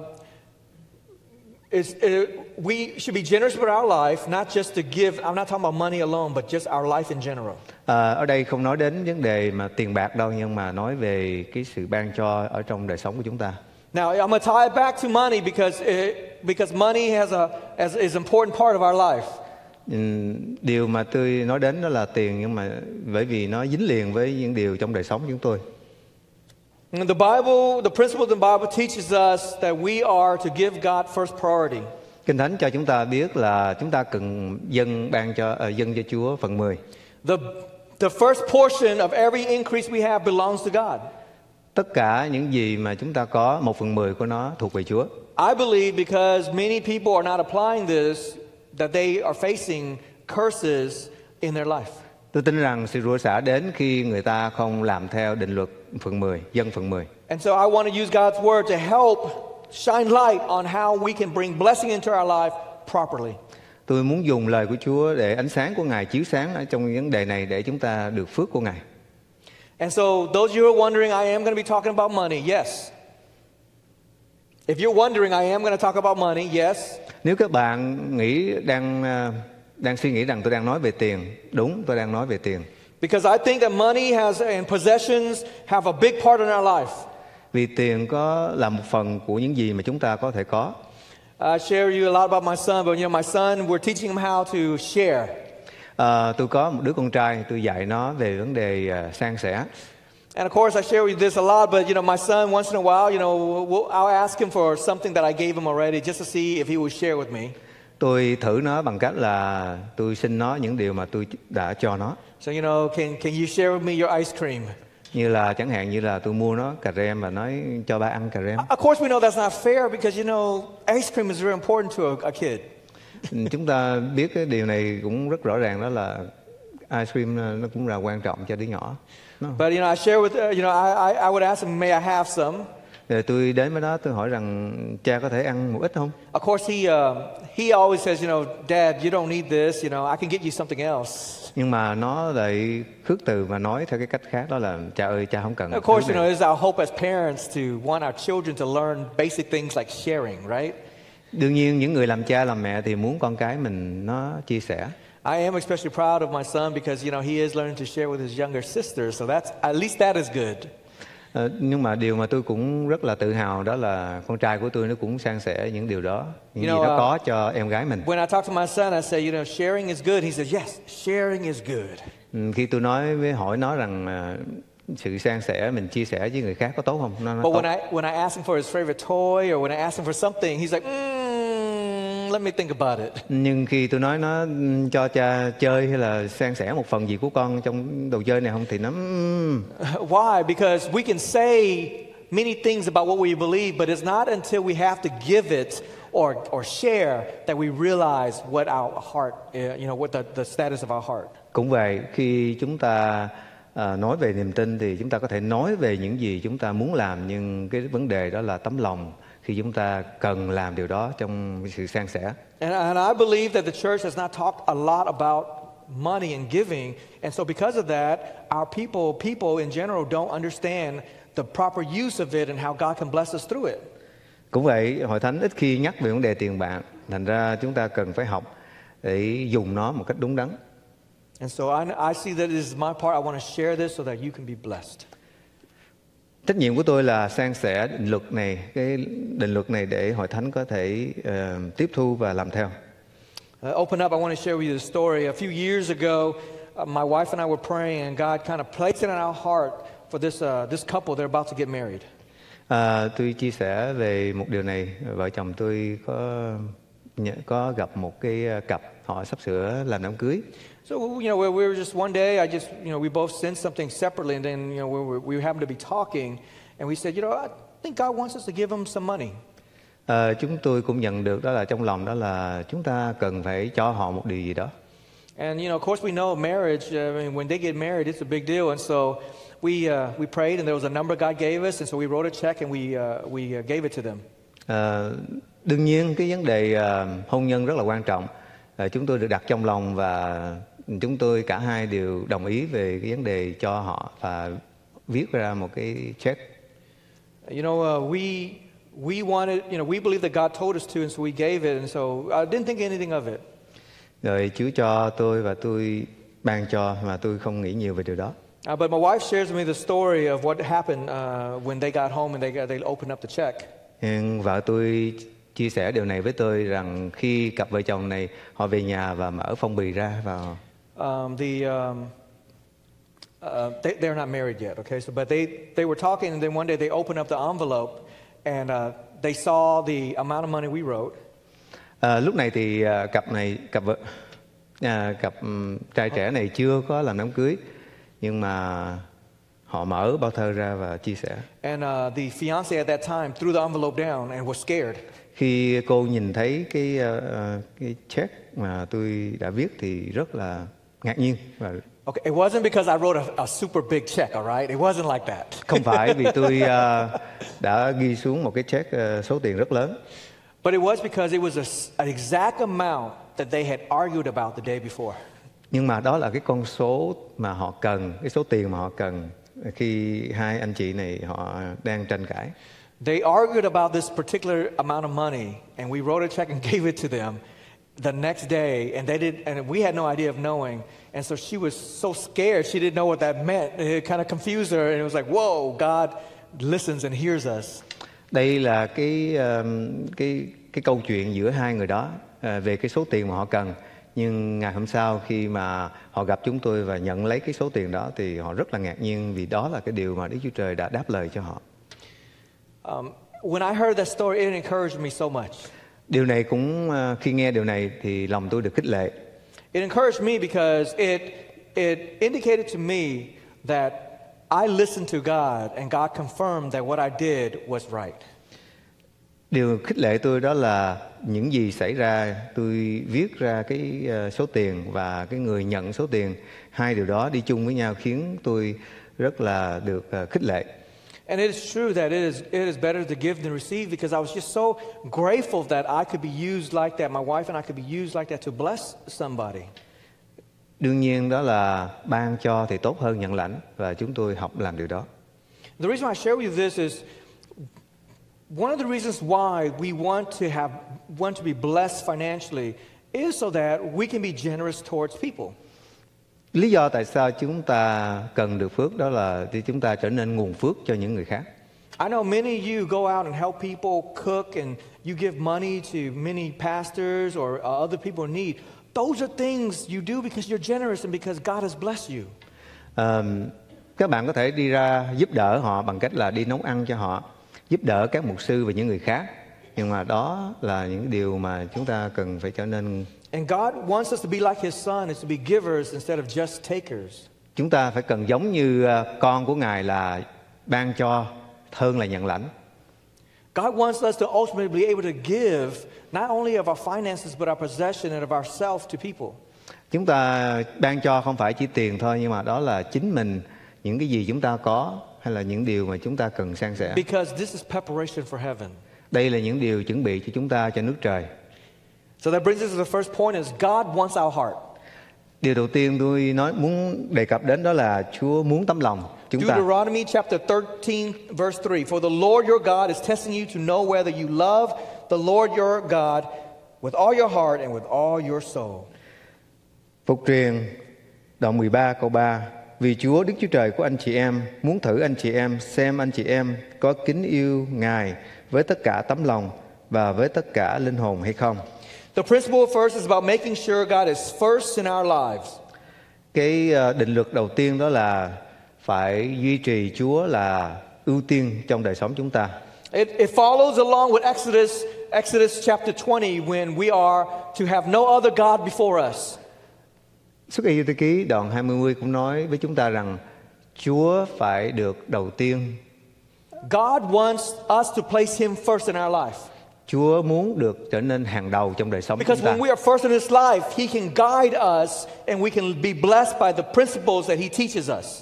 It's, it, we should be generous with our life, not just to give. I'm not talking about money alone, but just our life in general. À, ở đây không nói đến vấn đề mà tiền bạc đâu, nhưng mà nói về cái sự ban cho ở trong đời sống của chúng ta. Now, I'm going to tie it back to money because it, because money has a as is an important part of our life. Điều mà tôi nói đến đó là tiền, nhưng mà bởi vì nó dính liền với những điều trong đời sống của chúng tôi. The Bible, the principle of the Bible teaches us that we are to give God first priority. Kinh Thánh cho chúng ta biết là chúng ta cần dâng ban cho uh, dâng cho Chúa phần mười. The the first portion of every increase we have belongs to God. Tất cả những gì mà chúng ta có, một phần mười của nó thuộc về Chúa. I believe because many people are not applying this, that they are facing curses in their life. Tôi tin rằng sự rủa xả đến khi người ta không làm theo định luật phần mười, dân phần mười. And so I want to use God's word to help shine light on how we can bring blessing into our life properly. Tôi muốn dùng lời của Chúa để ánh sáng của Ngài chiếu sáng ở trong vấn đề này để chúng ta được phước của Ngài. And so those of you who are wondering, I am going to be talking about money. Yes. If you're wondering, I am going to talk about money. Yes. Nếu các bạn nghĩ đang đang suy nghĩ rằng tôi đang nói về tiền, đúng, tôi đang nói về tiền. Because I think that money has and possessions have a big part in our life. Vì tiền có là một phần của những gì mà chúng ta có thể có. I share with you a lot about my son, but you know, my son, we're teaching him how to share. À, tôi có một đứa con trai, tôi dạy nó về vấn đề uh, san sẻ. And of course, I share with you this a lot, but you know, my son, once in a while, you know, we'll, I'll ask him for something that I gave him already, just to see if he will share with me. Tôi thử nó bằng cách là tôi xin nó những điều mà tôi đã cho nó. So you know, can can you share with me your ice cream? Như là chẳng hạn như là tôi mua nó cà rem và nói cho ba ăn cà rem. Of course, we know that's not fair because you know, ice cream is very important to a, a kid. Chúng ta biết cái điều này cũng rất rõ ràng, đó là ice cream nó cũng là quan trọng cho đứa nhỏ. No. But you know, I share with uh, you know, I, I I would ask him, may I have some? Rồi tôi đến với nó, tôi hỏi rằng cha có thể ăn một ít không? Of course, he uh, he always says, you know, Dad, you don't need this. You know, I can get you something else. Nhưng mà nó lại khước từ và nói theo cái cách khác, đó là cha ơi, cha không cần. Of course, you know, it's our hope as parents to want our children to learn basic things like sharing, right? Đương nhiên những người làm cha làm mẹ thì muốn con cái mình nó chia sẻ. I am especially proud of my son because you know he is learning to share with his younger sister, so that's at least that is good. Uh, nhưng mà điều mà tôi cũng rất là tự hào đó là con trai của tôi nó cũng san sẻ những điều đó, những you gì know, nó uh, có cho em gái mình. When I talk to my son, I say, you know, sharing is good. He says, yes, sharing is good. Um, khi tôi nói với hỏi nó rằng uh, sự san sẻ, mình chia sẻ với người khác có tốt không? Nó, nó But tốt. when I when I ask him for his favorite toy or when I ask him for something, he's like, mm, let me think about it. Nhưng khi tôi nói nó cho cha chơi hay là san sẻ một phần gì của con trong đồ chơi này không thì nó mm. Why? Because we can say many things about what we believe, but it's not until we have to give it or or share that we realize what our heart, uh, you know, what the, the status of our heart. Cũng vậy, khi chúng ta à, nói về niềm tin thì chúng ta có thể nói về những gì chúng ta muốn làm, nhưng cái vấn đề đó là tấm lòng khi chúng ta cần làm điều đó trong sự san sẻ. And, and I believe that the church has not talked a lot about money and giving, and so because of that, our people, people in general don't understand the proper use of it and how God can bless us through it. Cũng vậy, hội thánh ít khi nhắc về vấn đề tiền bạc, thành ra chúng ta cần phải học để dùng nó một cách đúng đắn. And so I, I see that this is my part. I want to share this so that you can be blessed. Trách nhiệm của tôi là san sẻ định luật này, cái định luật này để hội thánh có thể uh, tiếp thu và làm theo. Uh, open up, I want to share with you the story. A few years ago, uh, my wife and I were praying, and God kind of placed it in our heart for this uh, this couple. They're about to get married. À, tôi chia sẻ về một điều này. Vợ chồng tôi có có gặp một cái cặp họ sắp sửa làm đám cưới. So you know, we, we were just one day. I just you know, we both sensed something separately, and then you know, we were, we happened to be talking, and we said, you know, I think God wants us to give them some money. À, chúng tôi cũng nhận được đó là trong lòng đó là chúng ta cần phải cho họ một điều gì đó. And you know, of course, we know marriage. I mean, when they get married, it's a big deal, and so we uh, we prayed, and there was a number God gave us, and so we wrote a check, and we uh, we uh, gave it to them. À, đương nhiên cái vấn đề uh, hôn nhân rất là quan trọng. À, chúng tôi được đặt trong lòng và chúng tôi cả hai đều đồng ý về cái vấn đề cho họ và viết ra một cái check. You know, uh, we we wanted, you know, we believe that God told us to, and so we gave it, and so I didn't think anything of it. Rồi Chúa cho tôi và tôi ban cho mà tôi không nghĩ nhiều về điều đó. Uh, but my wife shares with me the story of what happened uh, when they got home and they got, they opened up the check. Nhưng vợ tôi chia sẻ điều này với tôi rằng khi cặp vợ chồng này họ về nhà và mở phong bì ra vào. Um, the um, uh, they, they're not married yet, okay? So, but they they were talking, and then one day they opened up the envelope, and uh, they saw the amount of money we wrote. À, lúc này thì uh, cặp này cặp vợ à, cặp um, trai trẻ này chưa có làm đám cưới, nhưng mà họ mở bao thơ ra và chia sẻ. And uh, the fiance at that time threw the envelope down and was scared. Khi cô nhìn thấy cái uh, cái check mà tôi đã viết thì rất là ngạc nhiên. Và okay, it wasn't because I wrote a, a super big check, all right? It wasn't like that. Không phải vì tôi uh, đã ghi xuống một cái check uh, số tiền rất lớn. But it was because it was a, an exact amount that they had argued about the day before. Nhưng mà đó là cái con số mà họ cần, cái số tiền mà họ cần khi hai anh chị này họ đang tranh cãi. They argued about this particular amount of money, and we wrote a check and gave it to them the next day, and they did, and we had no idea of knowing, and so she was so scared she didn't know what that meant. It kind of confused her, and it was like, "Whoa, God listens and hears us." Đây là cái um, cái cái câu chuyện giữa hai người đó uh, về cái số tiền mà họ cần. Nhưng ngày hôm sau khi mà họ gặp chúng tôi và nhận lấy cái số tiền đó thì họ rất là ngạc nhiên vì đó là cái điều mà Đức Chúa Trời đã đáp lời cho họ. Um, when I heard that story, it encouraged me so much. Điều này cũng uh, khi nghe điều này thì lòng tôi được khích lệ. It encouraged me because it it indicated to me that I listened to God and God confirmed that what I did was right. Điều khích lệ tôi đó là những gì xảy ra, tôi viết ra cái uh, số tiền và cái người nhận số tiền, hai điều đó đi chung với nhau khiến tôi rất là được uh, khích lệ. And it is true that it is it is better to give than receive, because I was just so grateful that I could be used like that. My wife and I could be used like that to bless somebody. Đương nhiên đó là ban cho thì tốt hơn nhận lãnh, và chúng tôi học làm điều đó. The reason I share with you this is one of the reasons why we want to have want to be blessed financially is so that we can be generous towards people. Lý do tại sao chúng ta cần được phước đó là để chúng ta trở nên nguồn phước cho những người khác. I know many of you go out and help people cook, and you give money to many pastors or uh, other people in need. Those are things you do because you're generous and because God has blessed you. Um, các bạn có thể đi ra giúp đỡ họ bằng cách là đi nấu ăn cho họ, giúp đỡ các mục sư và những người khác. Nhưng mà đó là những điều mà chúng ta cần phải trở nên. And God wants us to be like His Son, is to be givers instead of just takers. Chúng ta phải cần giống như con của Ngài là ban cho hơn là nhận lãnh. God wants us to ultimately be able to give not only of our finances but our possession and of ourselves to people. Chúng ta ban cho không phải chỉ tiền thôi, nhưng mà đó là chính mình, những cái gì chúng ta có hay là những điều mà chúng ta cần san sẻ. Because this is preparation for heaven. Đây là những điều chuẩn bị cho chúng ta cho nước trời. So that brings us to the first point is God wants our heart. Điều đầu tiên tôi nói muốn đề cập đến đó là Chúa muốn tấm lòng chúng ta. Deuteronomy chapter thirteen verse three. For the Lord your God is testing you to know whether you love the Lord your God with all your heart and with all your soul. Phục truyền đoạn mười ba câu ba. Vì Chúa Đức Chúa Trời của anh chị em muốn thử anh chị em xem anh chị em có kính yêu Ngài với tất cả tấm lòng và với tất cả linh hồn hay không. The principle first is about making sure God is first in our lives. Cái định luật đầu tiên đó là phải duy trì Chúa là ưu tiên trong đời sống chúng ta. It, it follows along with Exodus, Exodus chapter twenty when we are to have no other God before us. Xuất Ai Cập ký đoạn hai mươi cũng nói với chúng ta rằng Chúa phải được đầu tiên. God wants us to place Him first in our life. Chúa muốn được trở nên hàng đầu trong đời sống Because chúng ta. when we are first in His life, He can guide us and we can be blessed by the principles that He teaches us.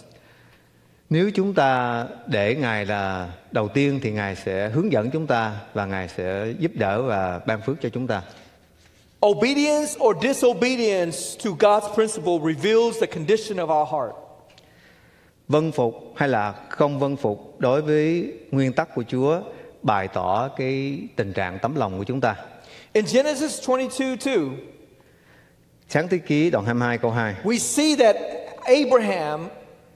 Nếu chúng ta để Ngài là đầu tiên thì Ngài sẽ hướng dẫn chúng ta và Ngài sẽ giúp đỡ và ban phước cho chúng ta. Obedience or disobedience to God's principle reveals the condition of our heart. Vâng phục hay là không vâng phục đối với nguyên tắc của Chúa bày tỏ cái tình trạng tấm lòng của chúng ta. In Genesis twenty-two two, Sáng thế ký đoạn hai mươi hai câu hai. we see that Abraham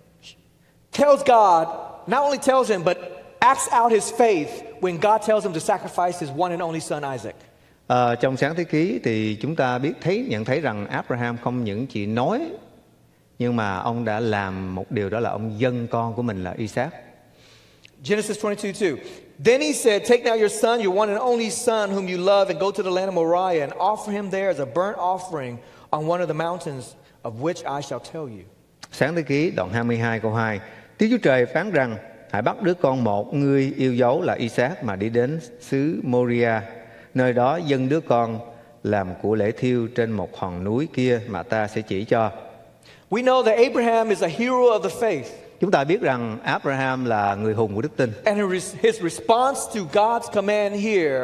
tells God, not only tells him, but acts out his faith when God tells him to sacrifice his one and only son Isaac. À, trong Sáng thế ký thì chúng ta biết thấy nhận thấy rằng Abraham không những chỉ nói, nhưng mà ông đã làm một điều, đó là ông dâng con của mình là Isaac. Genesis twenty-two two. Then he said, take now your son, your one and only son, whom you love, and go to the land of Moriah and offer him there as a burnt offering on one of the mountains of which I shall tell you. Sáng thế ký đoạn hai mươi hai câu hai. Đức Chúa Trời phán rằng, hãy bắt đứa con một ngươi yêu dấu là Isaac mà đi đến xứ Moria, nơi đó dâng đứa con làm của lễ thiêu trên một hòn núi kia mà ta sẽ chỉ cho. We know that Abraham is a hero of the faith. Chúng ta biết rằng Abraham là người hùng của đức tin. And his response to God's command here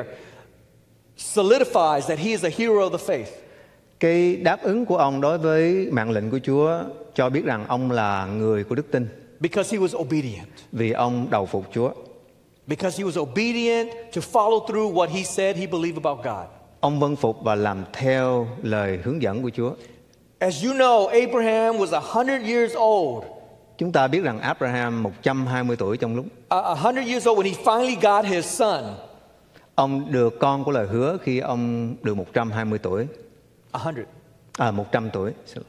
solidifies that he is a hero of the faith. Cái đáp ứng của ông đối với mạng lệnh của Chúa cho biết rằng ông là người của đức tin. Because he was obedient. Vì ông đầu phục Chúa. Because he was obedient to follow through what he said he believed about God. Ông vâng phục và làm theo lời hướng dẫn của Chúa. As you know, Abraham was a hundred years old. Chúng ta biết rằng Abraham một trăm hai mươi tuổi trong lúc. A hundred years old when he finally got his son. Ông được con của lời hứa khi ông được một trăm hai mươi tuổi. A hundred. À, một trăm tuổi.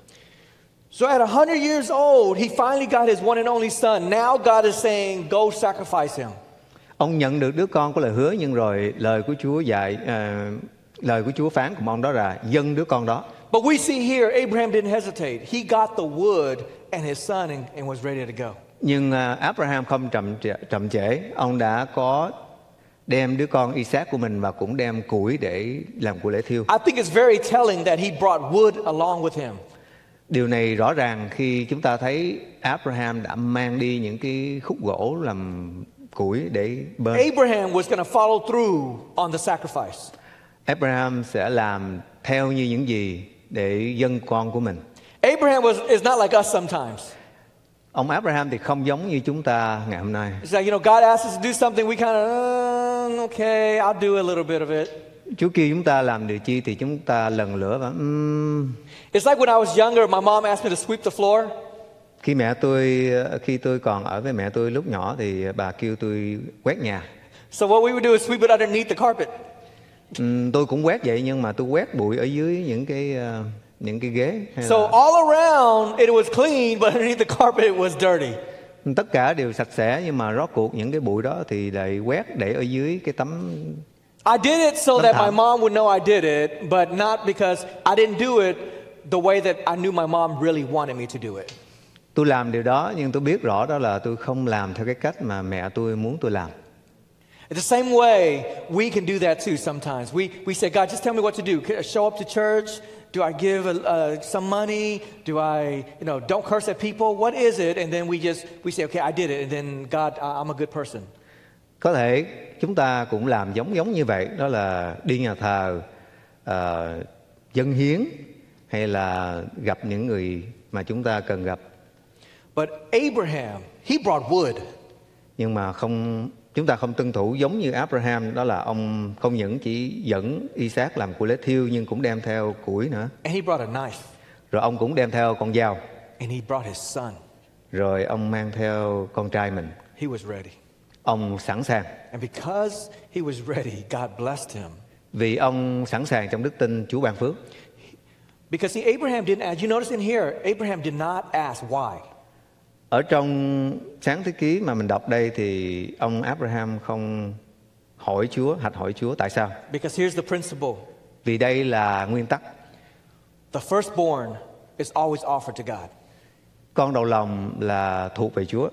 So at a hundred years old, he finally got his one and only son. Now God is saying, go sacrifice him. Ông nhận được đứa con của lời hứa, nhưng rồi lời của Chúa dạy, uh, lời của Chúa phán cùng ông đó là dâng đứa con đó. But we see here, Abraham didn't hesitate. He got the wood and his son and, and was ready to go. Nhưng uh, Abraham không chậm trễ, chậm trễ. Ông đã có đem đứa con Isaac của mình và cũng đem củi để làm của lễ thiêu. I think it's very telling that he brought wood along with him. Điều này rõ ràng khi chúng ta thấy Abraham đã mang đi những cái khúc gỗ làm củi để bơm. Abraham was going to follow through on the sacrifice. Abraham sẽ làm theo như những gì để dâng con của mình. Abraham was is not like us sometimes. Ông Abraham thì không giống như chúng ta ngày hôm nay. It's like, you know, God asks us to do something, we kind of, uh, okay, I'll do a little bit of it. Chúa kêu chúng ta làm điều chi thì chúng ta lần lữa và um... It's like when I was younger, my mom asked me to sweep the floor. Khi mẹ tôi khi tôi còn ở với mẹ tôi lúc nhỏ thì bà kêu tôi quét nhà. So what we would do is sweep it underneath the carpet. Um, tôi cũng quét vậy, nhưng mà tôi quét bụi ở dưới những cái uh, những cái ghế. So là... all around it was clean, but underneath the carpet it was dirty. Tất cả đều sạch sẽ, nhưng mà rốt cuộc những cái bụi đó thì lại quét để ở dưới cái tấm. I did it so that my mom would know I did it, but not because I didn't do it the way that I knew my mom really wanted me to do it. Tôi làm điều đó, nhưng tôi biết rõ đó là tôi không làm theo cái cách mà mẹ tôi muốn tôi làm. The same way, we can do that too sometimes. We, we say, God, just tell me what to do. Can I show up to church? Do I give uh, some money? Do I, you know, don't curse at people? What is it? And then we just, we say, okay, I did it. And then, God, I'm a good person. Có thể chúng ta cũng làm giống giống như vậy. Đó là đi nhà thờ, uh, dâng hiến, hay là gặp những người mà chúng ta cần gặp. But Abraham, he brought wood. Nhưng mà không, chúng ta không tuân thủ giống như Abraham. Đó là ông không những chỉ dẫn Isaac làm của lễ thiêu, nhưng cũng đem theo củi nữa. And he brought a knife. Rồi ông cũng đem theo con dao. And he brought his son. Rồi ông mang theo con trai mình. He was ready. Ông sẵn sàng. And because he was ready, God blessed him. Vì ông sẵn sàng trong đức tin, Chúa ban phước. Because see, Abraham didn't ask. You notice in here, Abraham did not ask why. Ở trong Sáng Thế Ký mà mình đọc đây thì ông Abraham không hỏi Chúa, hạch hỏi Chúa tại sao. Because here's the principle. Vì đây là nguyên tắc. The firstborn is always offered to God. Con đầu lòng là thuộc về Chúa.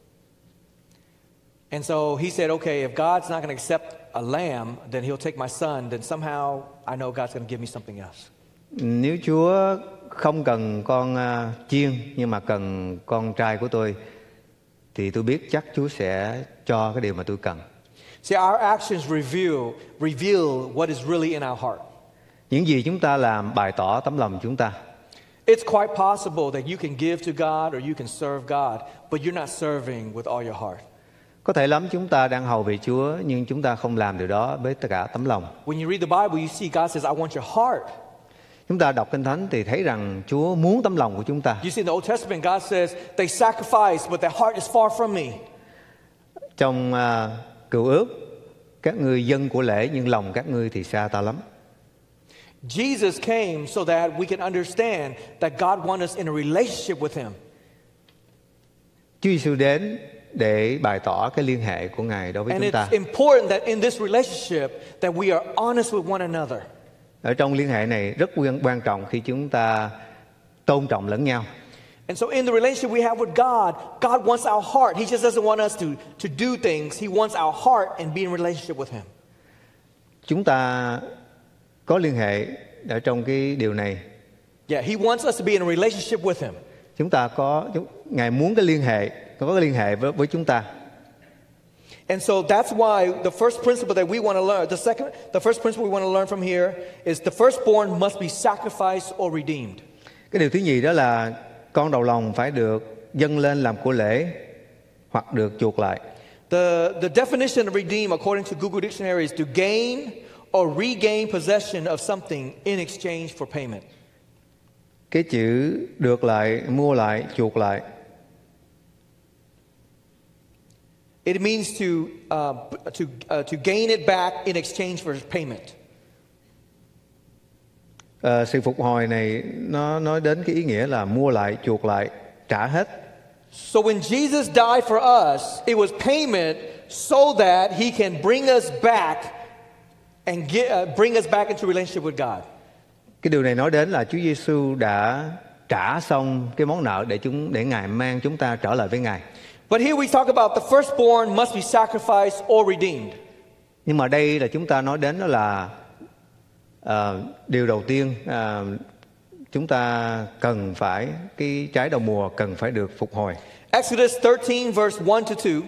And so he said, okay, if God's not going to accept a lamb, then he'll take my son. Then somehow I know God's going to give me something else. Nếu Chúa không cần con uh, chiên nhưng mà cần con trai của tôi, thì tôi biết chắc Chúa sẽ cho cái điều mà tôi cần. See, our actions reveal reveal what is really in our heart. Những gì chúng ta làm bày tỏ tấm lòng chúng ta. It's quite possible that you can give to God or you can serve God, but you're not serving with all your heart. Có thể lắm chúng ta đang hầu về Chúa, nhưng chúng ta không làm điều đó với tất cả tấm lòng. When you read the Bible, you see God says, I want your heart. Chúng ta đọc Kinh Thánh thì thấy rằng Chúa muốn tấm lòng của chúng ta. You see in the Old Testament, God says, they sacrifice, but their heart is far from me. Trong uh, Cựu Ước, các ngươi dâng của lễ nhưng lòng các ngươi thì xa ta lắm. Jesus came so that we can understand that God wants us in a relationship with Him. Chúa Giêsu đến để bày tỏ cái liên hệ của Ngài đối với And chúng ta. it's important that in this relationship that we are honest with one another. Ở trong liên hệ này rất quan trọng khi chúng ta tôn trọng lẫn nhau. And so in the relationship we have with God, God wants our heart. He just doesn't want us to, to do things. He wants our heart and be in relationship with Him. Chúng ta có liên hệ ở trong cái điều này. Yeah, He wants us to be in a relationship with Him. Chúng ta có, Ngài muốn cái liên hệ, có cái liên hệ với, với chúng ta. And so that's why the first principle that we want to learn, the second, the first principle we want to learn from here is the firstborn must be sacrificed or redeemed. Cái điều thứ nhì đó là con đầu lòng phải được dâng lên làm của lễ hoặc được chuộc lại. The, the definition of redeem according to Google Dictionary is to gain or regain possession of something in exchange for payment. Cái chữ được lại, mua lại, chuộc lại. It means to uh, to uh, to gain it back in exchange for payment. À, sự phục hồi này nó nói đến cái ý nghĩa là mua lại, chuộc lại, trả hết. So when Jesus died for us, it was payment so that He can bring us back and get, uh, bring us back into relationship with God. Cái điều này nói đến là Chúa Giêsu đã trả xong cái món nợ để chúng để Ngài mang chúng ta trở lại với Ngài. But here we talk about the firstborn must be sacrificed or redeemed. Nhưng mà đây là chúng ta nói đến đó là uh, điều đầu tiên uh, chúng ta cần phải, cái trái đầu mùa cần phải được phục hồi. Exodus thirteen verse one to two.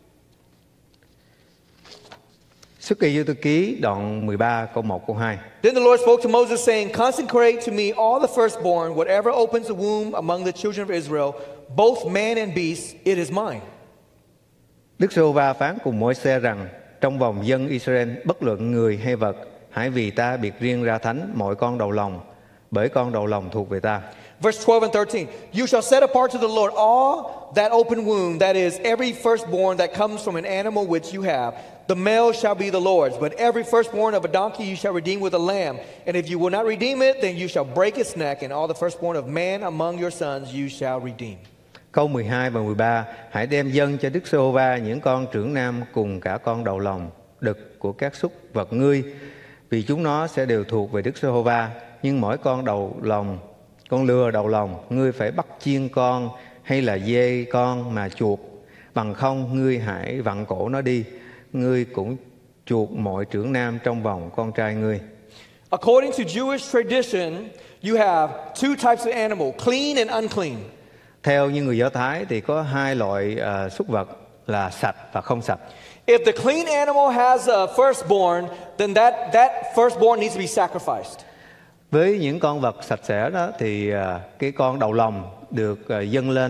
Xuất Ê-giô Tô Ký đoạn mười ba câu một câu hai. Then the Lord spoke to Moses saying, consecrate to me all the firstborn, whatever opens the womb among the children of Israel, both man and beast, it is mine. Đức Giê-hô-va phán cùng Môi-se rằng, trong vòng dân Israel bất luận người hay vật, hãy vì ta biệt riêng ra thánh mọi con đầu lòng, bởi con đầu lòng thuộc về ta. Verse twelve and thirteen. You shall set apart to the Lord all that open womb, that is, every firstborn that comes from an animal which you have. The male shall be the Lord's, but every firstborn of a donkey you shall redeem with a lamb. And if you will not redeem it, then you shall break its neck, and all the firstborn of man among your sons you shall redeem. Câu mười hai và mười ba. Hãy đem dâng cho Đức Giê-hô-va những con trưởng nam cùng cả con đầu lòng, đực của các súc vật ngươi, vì chúng nó sẽ đều thuộc về Đức Giê-hô-va. Nhưng mỗi con đầu lòng, con lừa đầu lòng, ngươi phải bắt chiên con hay là dê con mà chuộc, bằng không ngươi hãy vặn cổ nó đi. ngươi cũng chuộc mọi trưởng nam trong vòng con trai ngươi. According to Jewish tradition, you have two types of animal, clean and unclean. Theo như người Do Thái thì có hai loại uh, súc vật là sạch và không sạch. If the clean animal has a firstborn, then that, that firstborn needs to be sacrificed. Với những con vật sạch sẽ đó thì uh, cái con đầu lòng được uh, dâng lên.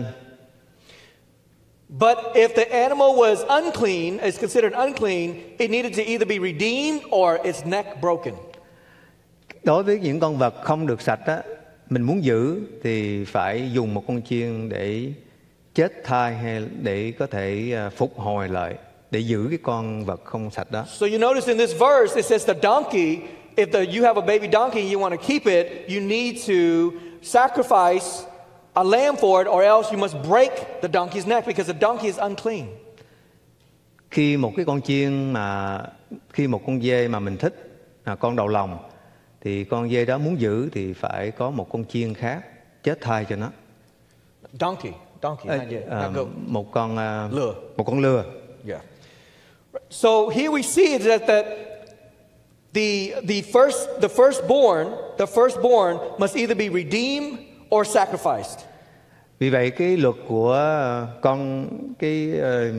But if the animal was unclean, is considered unclean, it needed to either be redeemed or its neck broken. Đối với những con vật không được sạch á, mình muốn giữ thì phải dùng một con chiên để chết thai hay để có thể phục hồi lại để giữ cái con vật không sạch đó. So you notice in this verse it says the donkey, if the, you have a baby donkey and you want to keep it, you need to sacrifice a lamb for it, or else you must break the donkey's neck because the donkey is unclean. Khi một cái con chiên mà khi một con dê mà mình thích, à, con đầu lòng, thì con dê đó muốn giữ thì phải có một con chiên khác chết thai cho nó. Donkey, donkey, Ê, not yet, à, not goat. một con uh, Lừa. một con lừa. Yeah. So here we see that that the the first the firstborn the firstborn must either be redeemed or sacrificed. Vì vậy cái luật của con cái uh,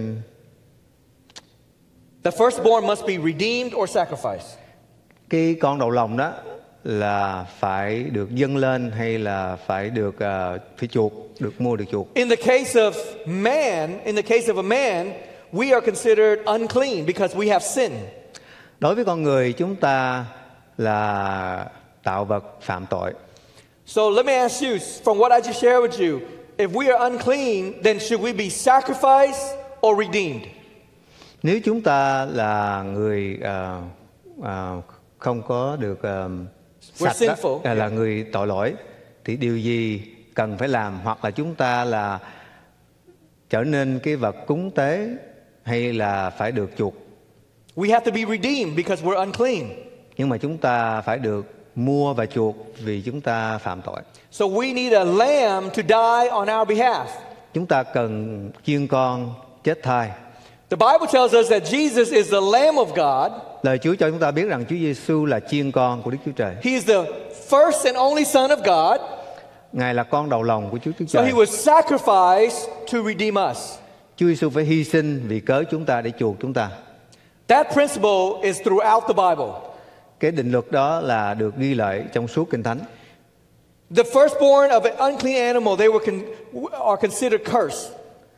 The firstborn must be redeemed or sacrificed. cái con đầu lòng đó là phải được dâng lên hay là phải được uh, phải chuộc, được mua được chuộc. In the case of man, in the case of a man, we are considered unclean because we have sin. Đối với con người chúng ta là tạo vật phạm tội. So let me ask you, from what I just shared with you, if we are unclean, then should we be sacrificed or redeemed? Nếu chúng ta là người uh, uh, không có được uh, sạch đó, là yeah. người tội lỗi, thì điều gì cần phải làm, hoặc là chúng ta là trở nên cái vật cúng tế hay là phải được chuộc? We have to be redeemed because we're unclean. Nhưng mà chúng ta phải được mua và chuộc vì chúng ta phạm tội. So we need a lamb to die on our behalf. Chúng ta cần chiên con chết thai. The Bible tells us that Jesus is the Lamb of God. Lời Chúa cho chúng ta biết rằng Chúa Giêsu là chiên con của Đức Chúa Trời. He is the first and only Son of God. Ngài là con đầu lòng của Chúa Chúa So Trời. he was sacrificed to redeem us. Chúa Giêsu phải hy sinh vì cớ chúng ta để chuộc chúng ta. That principle is throughout the Bible. Cái định luật đó là được ghi lại trong suốt Kinh Thánh. The firstborn of an unclean animal, they were con- are considered cursed.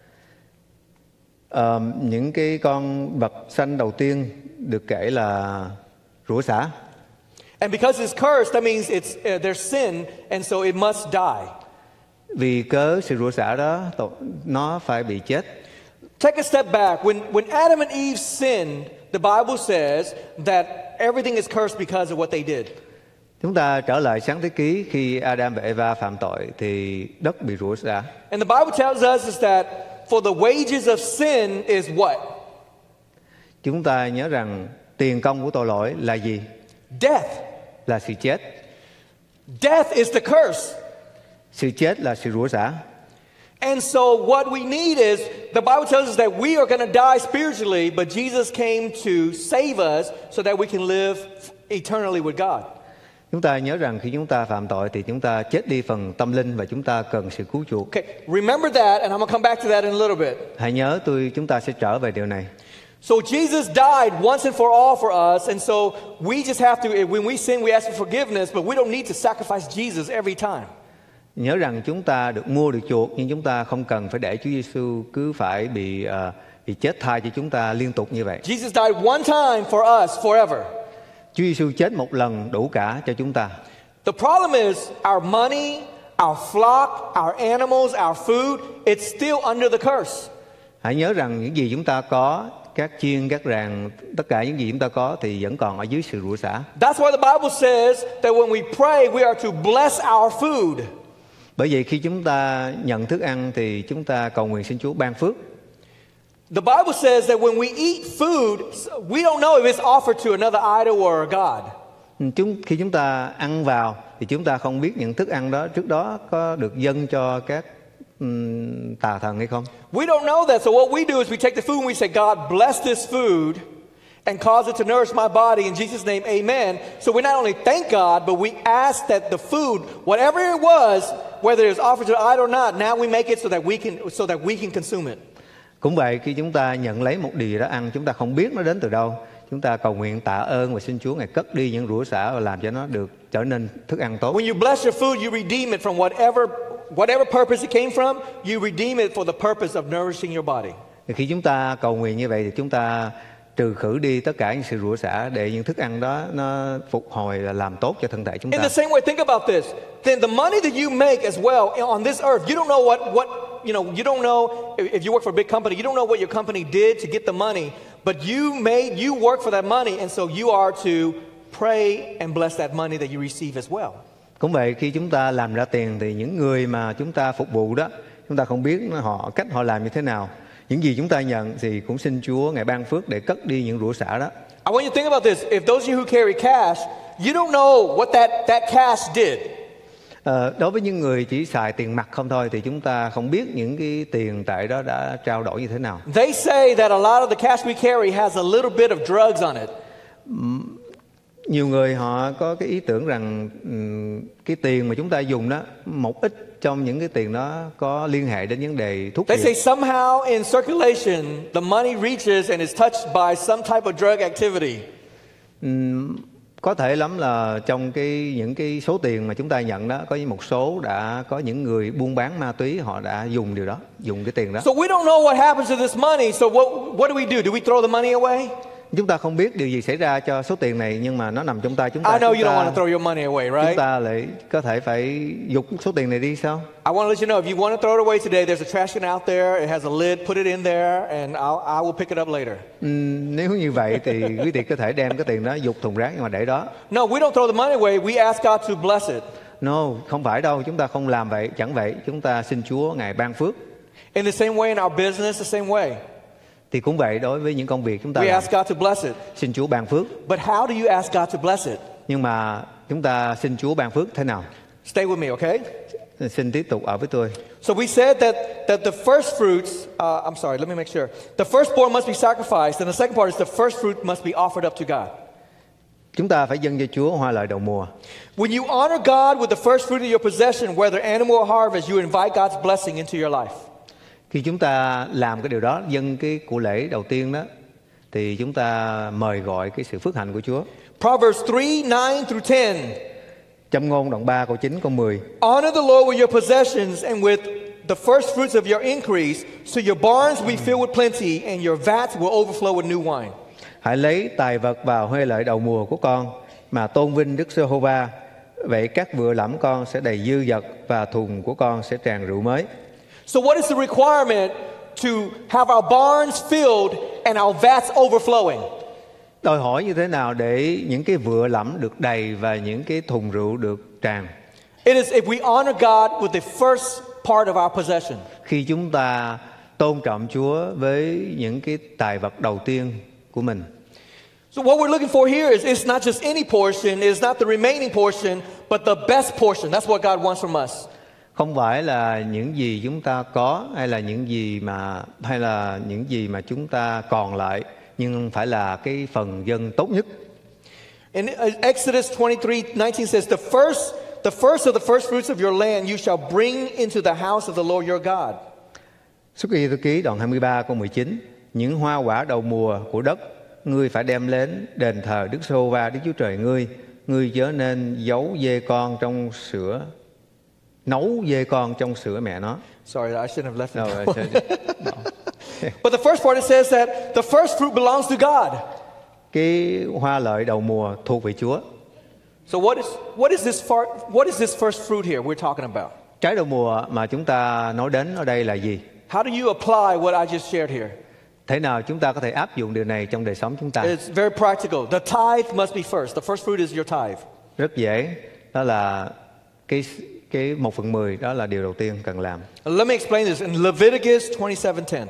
Uh, những cái con vật sanh đầu tiên được kể là rủa xả. And because it's cursed, that means it's uh, their sin, and so it must die. Vì cớ sự rủa xả đó, nó phải bị chết. Take a step back. When when Adam and Eve sinned, the Bible says that everything is cursed because of what they did. Chúng ta trở lại Sáng Thế Ký, khi Adam và Eva phạm tội thì đất bị rủa xả. And the Bible tells us is that for the wages of sin is what? Chúng ta nhớ rằng tiền công của tội lỗi là gì? Death. Là sự chết. Death is the curse. Sự chết là sự rủa xả. And so what we need is, the Bible tells us that we are going to die spiritually, but Jesus came to save us so that we can live eternally with God. Chúng ta nhớ rằng khi chúng ta phạm tội thì chúng ta chết đi phần tâm linh và chúng ta cần sự cứu chuộc. Okay, remember that, and I'm going to come back to that in a little bit. Hãy nhớ tôi, chúng ta sẽ trở về điều này. So Jesus died once and for all for us, and so we just have to, when we sin, we ask for forgiveness, but we don't need to sacrifice Jesus every time. Nhớ rằng chúng ta được mua được chuộc, nhưng chúng ta không cần phải để Chúa Giêsu cứ phải bị uh, bị chết thai cho chúng ta liên tục như vậy. Jesus died one time for us forever. Chúa Giêsu chết một lần đủ cả cho chúng ta. The problem is our money, our flock, our animals, our food, it's still under the curse. Hãy nhớ rằng những gì chúng ta có, các chiên, các ràng, tất cả những gì chúng ta có thì vẫn còn ở dưới sự rủa xả. That's why the Bible says that when we pray, we are to bless our food. Bởi vậy khi chúng ta nhận thức ăn thì chúng ta cầu nguyện xin Chúa ban phước. The Bible says that when we eat food, we don't know if it's offered to another idol or a god. Chúng khi chúng ta ăn vào thì chúng ta không biết những thức ăn đó trước đó có được dâng cho các um, tà thần hay không. We don't know that, so what we do is we take the food and we say, God, bless this food. and cause it to nourish my body in Jesus' name, amen. So we not only thank God, but we ask that the food, whatever it was, whether it was offered to idol or not, now we make it so that we can so that we can consume it. Cũng vậy, khi chúng ta nhận lấy một điều gì đó ăn, chúng ta không biết nó đến từ đâu, chúng ta cầu nguyện tạ ơn và xin Chúa Ngài cất đi những rủa xả và làm cho nó được trở nên thức ăn tốt. When you bless your food, you redeem it from whatever whatever purpose it came from. You redeem it for the purpose of nourishing your body. Khi chúng ta cầu nguyện như vậy thì chúng ta trừ khử đi tất cả những sự rủa xả để những thức ăn đó nó phục hồi và làm tốt cho thân thể chúng ta. In the same way, think about this. Then the money that you make as well on this earth, you don't know what what you know. You don't know if you work for a big company. You don't know what your company did to get the money, but you made you work for that money, and so you are to pray and bless that money that you receive as well. Cũng vậy, khi chúng ta làm ra tiền thì những người mà chúng ta phục vụ đó, chúng ta không biết họ cách họ làm như thế nào. Những gì chúng ta nhận thì cũng xin Chúa Ngài ban phước để cất đi những rủa xả đó. I want you to think about this. If those of you who carry cash, you don't know what that that cash did. À, đối với những người chỉ xài tiền mặt không thôi thì chúng ta không biết những cái tiền tệ đó đã trao đổi như thế nào. They say that a lot of the cash we carry has a little bit of drugs on it. Nhiều người họ có cái ý tưởng rằng um, cái tiền mà chúng ta dùng đó, một ít trong những cái tiền đó có liên hệ đến vấn đề thuốc They viện. say somehow in circulation the money reaches and is touched by some type of drug activity. Um, có thể lắm là trong cái những cái số tiền mà chúng ta nhận đó có một số đã có những người buôn bán ma túy họ đã dùng điều đó, dùng cái tiền đó. So we don't know what happens to this money. So what what do we do? Do we throw the money away? Chúng ta không biết điều gì xảy ra cho số tiền này nhưng mà nó nằm trong tay chúng ta. I know you chúng don't ta, want to throw your money away, Chúng right? ta lại có thể phải giục số tiền này đi sao? I want to let you know if you want to throw it away today, there's a trash can out there. It has a lid. Put it in there, and I'll I will pick it up later. Uhm, nếu như vậy thì quý vị có thể đem cái tiền đó giục thùng rác nhưng mà để đó. No, we don't throw the money away. We ask God to bless it. No, không phải đâu. Chúng ta không làm vậy. Chẳng vậy. Chúng ta xin Chúa Ngài ban phước. In the same way in our business, the same way. Thì cũng vậy đối với những công việc chúng ta We làm. ask God to bless it. Xin Chúa ban phước. But how do you ask God to bless it? Nhưng mà chúng ta xin Chúa ban phước thế nào? Stay with me, okay? Xin tiếp tục ở với tôi. So we said that that the first fruits, uh, I'm sorry, let me make sure. The firstborn must be sacrificed, and the second part is the first fruit must be offered up to God. Chúng ta phải dâng cho Chúa hoa lợi đầu mùa. When you honor God with the first fruit of your possession, whether animal or harvest, you invite God's blessing into your life. Khi chúng ta làm cái điều đó, dâng cái của lễ đầu tiên đó, thì chúng ta mời gọi cái sự phước hạnh của Chúa. Proverbs three, nine through ten. Châm ngôn đoạn ba câu chín câu mười. Honor the Lord with your possessions and with the first fruits of your increase, so your barns will be filled with plenty and your vats will overflow with new wine. Hãy lấy tài vật vào huê lợi đầu mùa của con mà tôn vinh Đức Giê-hô-va. Vậy các vựa lẫm con sẽ đầy dư dật và thùng của con sẽ tràn rượu mới. So what is the requirement to have our barns filled and our vats overflowing? Đòi hỏi như thế nào để những cái vựa lẫm được đầy và những cái thùng rượu được tràn? It is if we honor God with the first part of our possession. Khi chúng ta tôn trọng Chúa với những cái tài vật đầu tiên của mình. So what we're looking for here is it's not just any portion, it's not the remaining portion, but the best portion. That's what God wants from us. Không phải là những gì chúng ta có hay là những gì mà hay là những gì mà chúng ta còn lại, nhưng phải là cái phần dâng tốt nhất. In Exodus twenty-three nineteen says, the first, the first of the first fruits of your land you shall bring into the house of the Lord your God. Xuất Ê-tô ký đoạn hai mươi ba câu mười chín. Những hoa quả đầu mùa của đất ngươi phải đem đến đền thờ Đức Giê-hô-va Đức Chúa Trời ngươi. Ngươi chớ nên giấu dê con trong sữa, nấu dê con trong sữa mẹ nó. Sorry, I shouldn't have left No, it. I said- no. But the first part it says that the first fruit belongs to God. Cái hoa lợi đầu mùa thuộc về Chúa. So what is what is this far, what is this first fruit here we're talking about? Trái đầu mùa mà chúng ta nói đến ở đây là gì? How do you apply what I just shared here? Thế nào chúng ta có thể áp dụng điều này trong đời sống chúng ta? It's very practical. The tithe must be first. The first fruit is your tithe. Rất dễ. Đó là cái cái một phần mười, đó là điều đầu tiên cần làm. Let me explain this in Leviticus twenty-seven ten.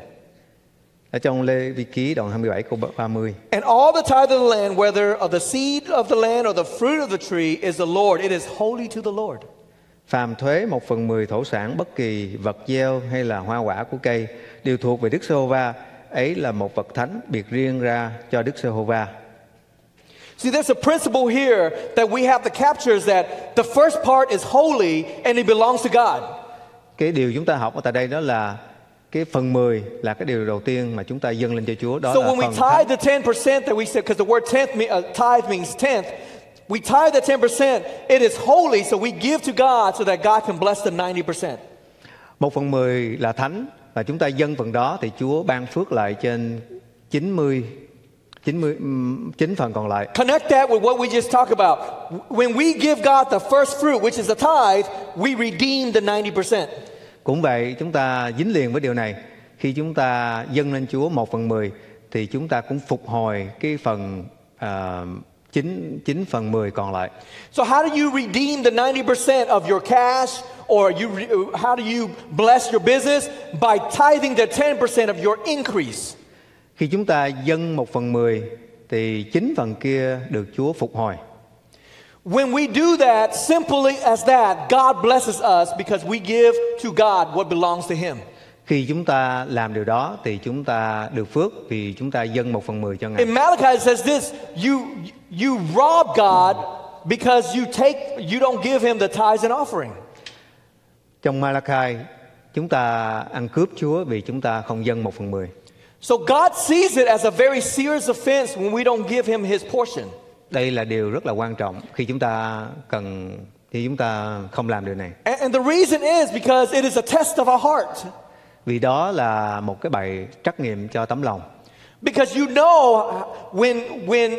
Ở trong Lê Vi Ký đoạn hai mươi bảy câu ba mươi. And all the tithe of the land, whether of the seed of the land or the fruit of the tree, is the Lord. It is holy to the Lord. Phàm thuế một phần mười thổ sản bất kỳ vật gieo hay là hoa quả của cây đều thuộc về Đức Giê-hô-va, ấy là một vật thánh biệt riêng ra cho Đức Giê-hô-va. See, there's a principle here that we have to capture is that the first part is holy and it belongs to God. Cái điều chúng ta học ở tại đây đó là cái phần mười là cái điều đầu tiên mà chúng ta dâng lên cho Chúa, đó So là when we phần tithe thánh. the ten percent that we said, because the word tenth, me- uh, tithe means tenth, we tithe the ten percent, it is holy, so we give to God so that God can bless the ninety percent. Một phần mười là thánh và chúng ta dâng phần đó thì Chúa ban phước lại trên chín mươi, chín mươi, ừm, chín phần còn lại. Connect that with what we just talked about. When we give God the first fruit, which is the tithe, we redeem the ninety percent. Cũng vậy, chúng ta dính liền với điều này. Khi chúng ta dâng lên Chúa một phần mười thì chúng ta cũng phục hồi cái phần uh, chín, chín phần mười còn lại. So how do you redeem the ninety percent of your cash, or you re- how do you bless your business? By tithing the ten percent of your increase. Khi chúng ta dâng một phần mười thì chín phần kia được Chúa phục hồi. When we do that, simply as that, God blesses us because we give to God what belongs to Him. Khi chúng ta làm điều đó thì chúng ta được phước vì chúng ta dâng một phần mười cho Ngài. In Malachi it says this, you you rob God because you take you don't give Him the tithes and offering. Trong Ma-la-khai, chúng ta ăn cướp Chúa vì chúng ta không dâng một phần mười. So God sees it as a very serious offense when we don't give Him His portion. Đây là điều rất là quan trọng khi chúng ta cần thì chúng ta không làm điều này. And, and the reason is because it is a test of our heart. Vì đó là một cái bài trắc nghiệm cho tấm lòng. Because you know when when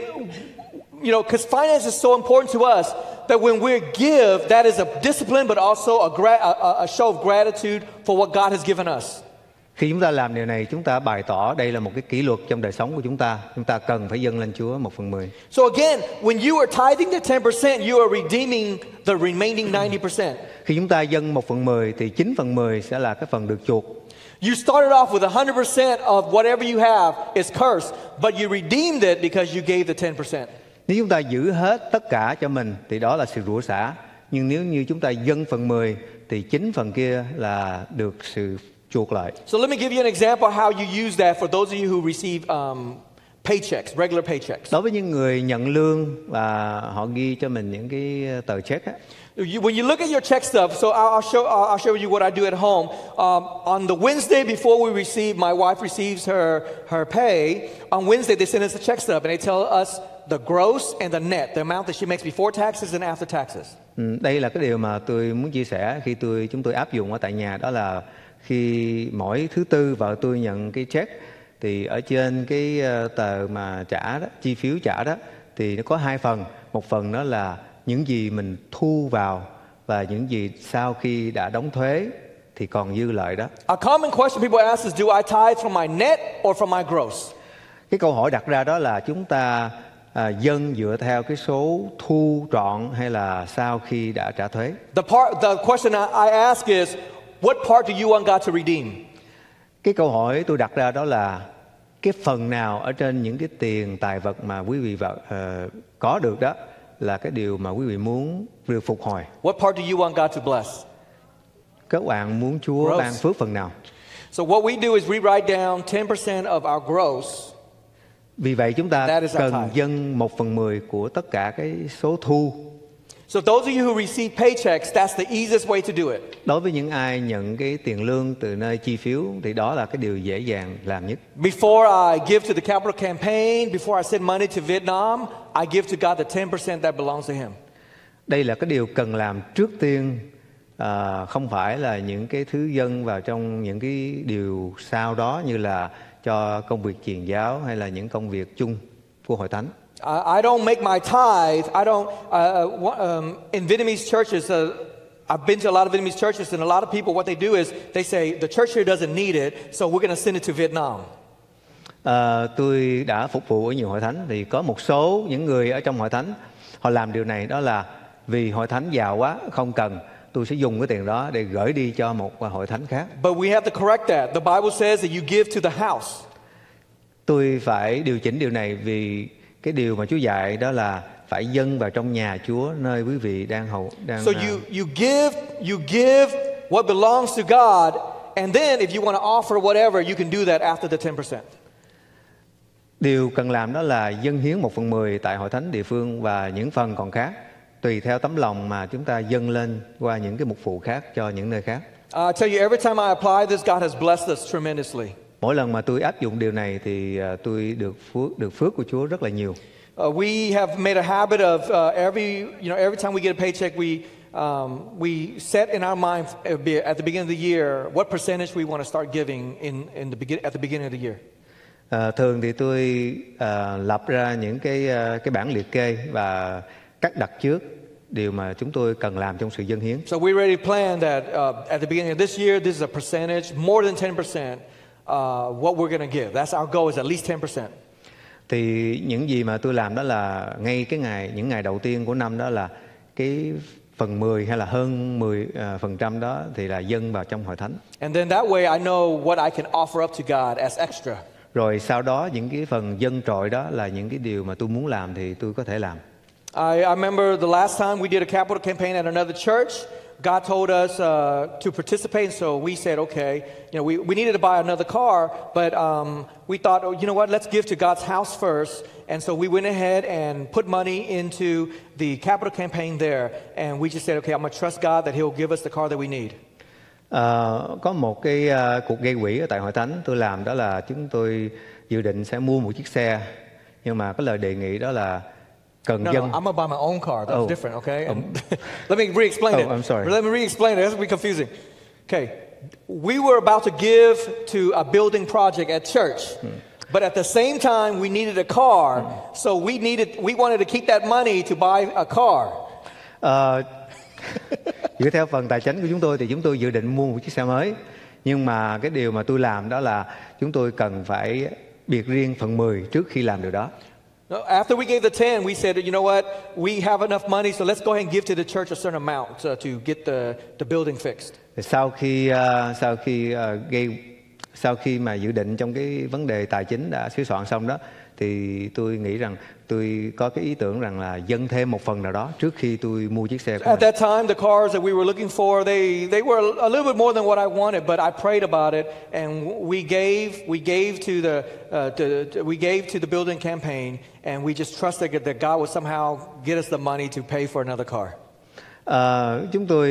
you know, because finance is so important to us that when we give, that is a discipline, but also a, gra- a, a show of gratitude for what God has given us. Khi chúng ta làm điều này, chúng ta bày tỏ đây là một cái kỷ luật trong đời sống của chúng ta. Chúng ta cần phải dâng lên Chúa một phần mười. So again, when you are tithing the ten percent, you are redeeming the remaining ninety percent. Khi chúng ta dâng một phần mười thì chín phần mười sẽ là cái phần được chuộc. You started off with one hundred percent of whatever you have is cursed, but you redeemed it because you gave the ten percent. Nếu chúng ta giữ hết tất cả cho mình thì đó là sự rủa xả. Nhưng nếu như chúng ta dâng phần mười thì chín phần kia là được sự chuộc lại. So let me give you an example how you use that for those of you who receive um, paychecks, regular paychecks. Đối với những người nhận lương và họ ghi cho mình những cái tờ check á. You, when you look at your check stub, so I'll, I'll show I'll show you what I do at home. Um, on the Wednesday before we receive, my wife receives her her pay. On Wednesday they send us a check stub and they tell us the gross and the net, the amount that she makes before taxes and after taxes. Ừ, đây là cái điều mà tôi muốn chia sẻ khi tôi chúng tôi áp dụng ở tại nhà, đó là khi mỗi thứ tư vợ tôi nhận cái check thì ở trên cái tờ mà trả đó, chi phiếu trả đó thì nó có hai phần. Một phần đó là những gì mình thu vào và những gì sau khi đã đóng thuế thì còn dư lợi đó. A common question people ask is, do I tithe from my net or from my gross? Cái câu hỏi đặt ra đó là chúng ta à, dâng dựa theo cái số thu trọn hay là sau khi đã trả thuế. The part, the question I ask is, what part do you want God to redeem? Cái câu hỏi tôi đặt ra đó là cái phần nào ở trên những cái tiền tài vật mà quý vị vợ uh, có được đó là cái điều mà quý vị muốn được phục hồi. What part do you want God to bless? Các bạn muốn Chúa Gross. ban phước phần nào? So what we do is we write down ten percent of our gross. Vì vậy chúng ta That is our cần tithe. dâng một phần mười của tất cả cái số thu. So those of you who receive paychecks, that's the easiest way to do it. Đối với những ai nhận cái tiền lương từ nơi chi phiếu thì đó là cái điều dễ dàng làm nhất. Before I give to the capital campaign, before I send money to Vietnam, I give to God the ten percent that belongs to Him. Đây là cái điều cần làm trước tiên, à, không phải là những cái thứ dâng vào trong những cái điều sau đó như là cho công việc truyền giáo hay là những công việc chung của hội thánh. I, I don't make my tithe. I don't. Uh, uh, um, in Vietnamese churches, uh, I've been to a lot of Vietnamese churches, and a lot of people, what they do is they say the church here doesn't need it, so we're going to send it to Vietnam. À, tôi đã phục vụ ở nhiều hội thánh thì có một số những người ở trong hội thánh họ làm điều này, đó là vì hội thánh giàu quá không cần, tôi sẽ dùng cái tiền đó để gửi đi cho một hội thánh khác. But we have to correct that. The Bible says that you give to the house. Tôi phải điều chỉnh điều này vì cái điều mà Chúa dạy đó là phải dâng vào trong nhà Chúa nơi quý vị đang hầu đang. So you you give you give what belongs to God, and then if you want to offer whatever, you can do that after the ten percent. Điều cần làm đó là dâng hiến một phần mười tại hội thánh địa phương và những phần còn khác tùy theo tấm lòng mà chúng ta dâng lên qua những cái mục vụ khác cho những nơi khác. I tell you, every time I apply this, God has blessed us tremendously. Mỗi lần mà tôi áp dụng điều này thì uh, tôi được phước được phước của Chúa rất là nhiều. Uh, we have made a habit of uh, every you know every time we get a paycheck, we um, we set in our mind at the beginning of the year what percentage we want to start giving in in the begin at the beginning of the year. Uh, thường thì tôi uh, lập ra những cái uh, cái bảng liệt kê và cắt đặt trước điều mà chúng tôi cần làm trong sự dâng hiến. So we already planned that uh, at the beginning of this year, this is a percentage, more than ten percent, uh, what we're going to give. That's our goal, is at least ten percent. Thì những gì mà tôi làm đó là ngay cái ngày những ngày đầu tiên của năm đó là cái phần mười hay là hơn mười uh, phần trăm đó thì là dâng vào trong hội thánh. And then that way I know what I can offer up to God as extra. Rồi sau đó những cái phần dâng trội đó là những cái điều mà tôi muốn làm thì tôi có thể làm. I, I remember the last time we did a capital campaign at another church. God told us uh, to participate, so we said, okay, you know, we, we needed to buy another car, but um, we thought, oh, you know what, let's give to God's house first. And so we went ahead and put money into the capital campaign there, and we just said, okay, I'm going to trust God that He'll give us the car that we need. Uh, có một cái uh, cuộc gây quỹ ở tại hội thánh tôi làm đó là chúng tôi dự định sẽ mua một chiếc xe, nhưng mà cái lời đề nghị đó là cần No, dân. no, I'm gonna buy my own car. That's Oh. different, okay? Um, Let me re-explain oh, it. I'm sorry. Let me re-explain it. That's be confusing. Okay, we were about to give to a building project at church, but at the same time we needed a car, so we needed, we wanted to keep that money to buy a car. Uh, dựa theo phần tài chính của chúng tôi thì chúng tôi dự định mua một chiếc xe mới, nhưng mà cái điều mà tôi làm đó là chúng tôi cần phải biệt riêng phần mười trước khi làm điều đó. After we gave the ten, we said, you know what, we have enough money, so let's go ahead and give to the church a certain amount uh, to get the the building fixed. Sau khi uh, sau khi uh, gây sau khi mà dự định trong cái vấn đề tài chính đã sửa soạn xong đó, thì tôi nghĩ rằng tôi có cái ý tưởng rằng là dâng thêm một phần nào đó trước khi tôi mua chiếc xe của At mình. that time, the cars that we were looking for, they they were a little bit more than what I wanted, but I prayed about it, and we gave we gave to the uh, to, to, we gave to the building campaign, and we just trusted that God would somehow get us the money to pay for another car. Uh, chúng tôi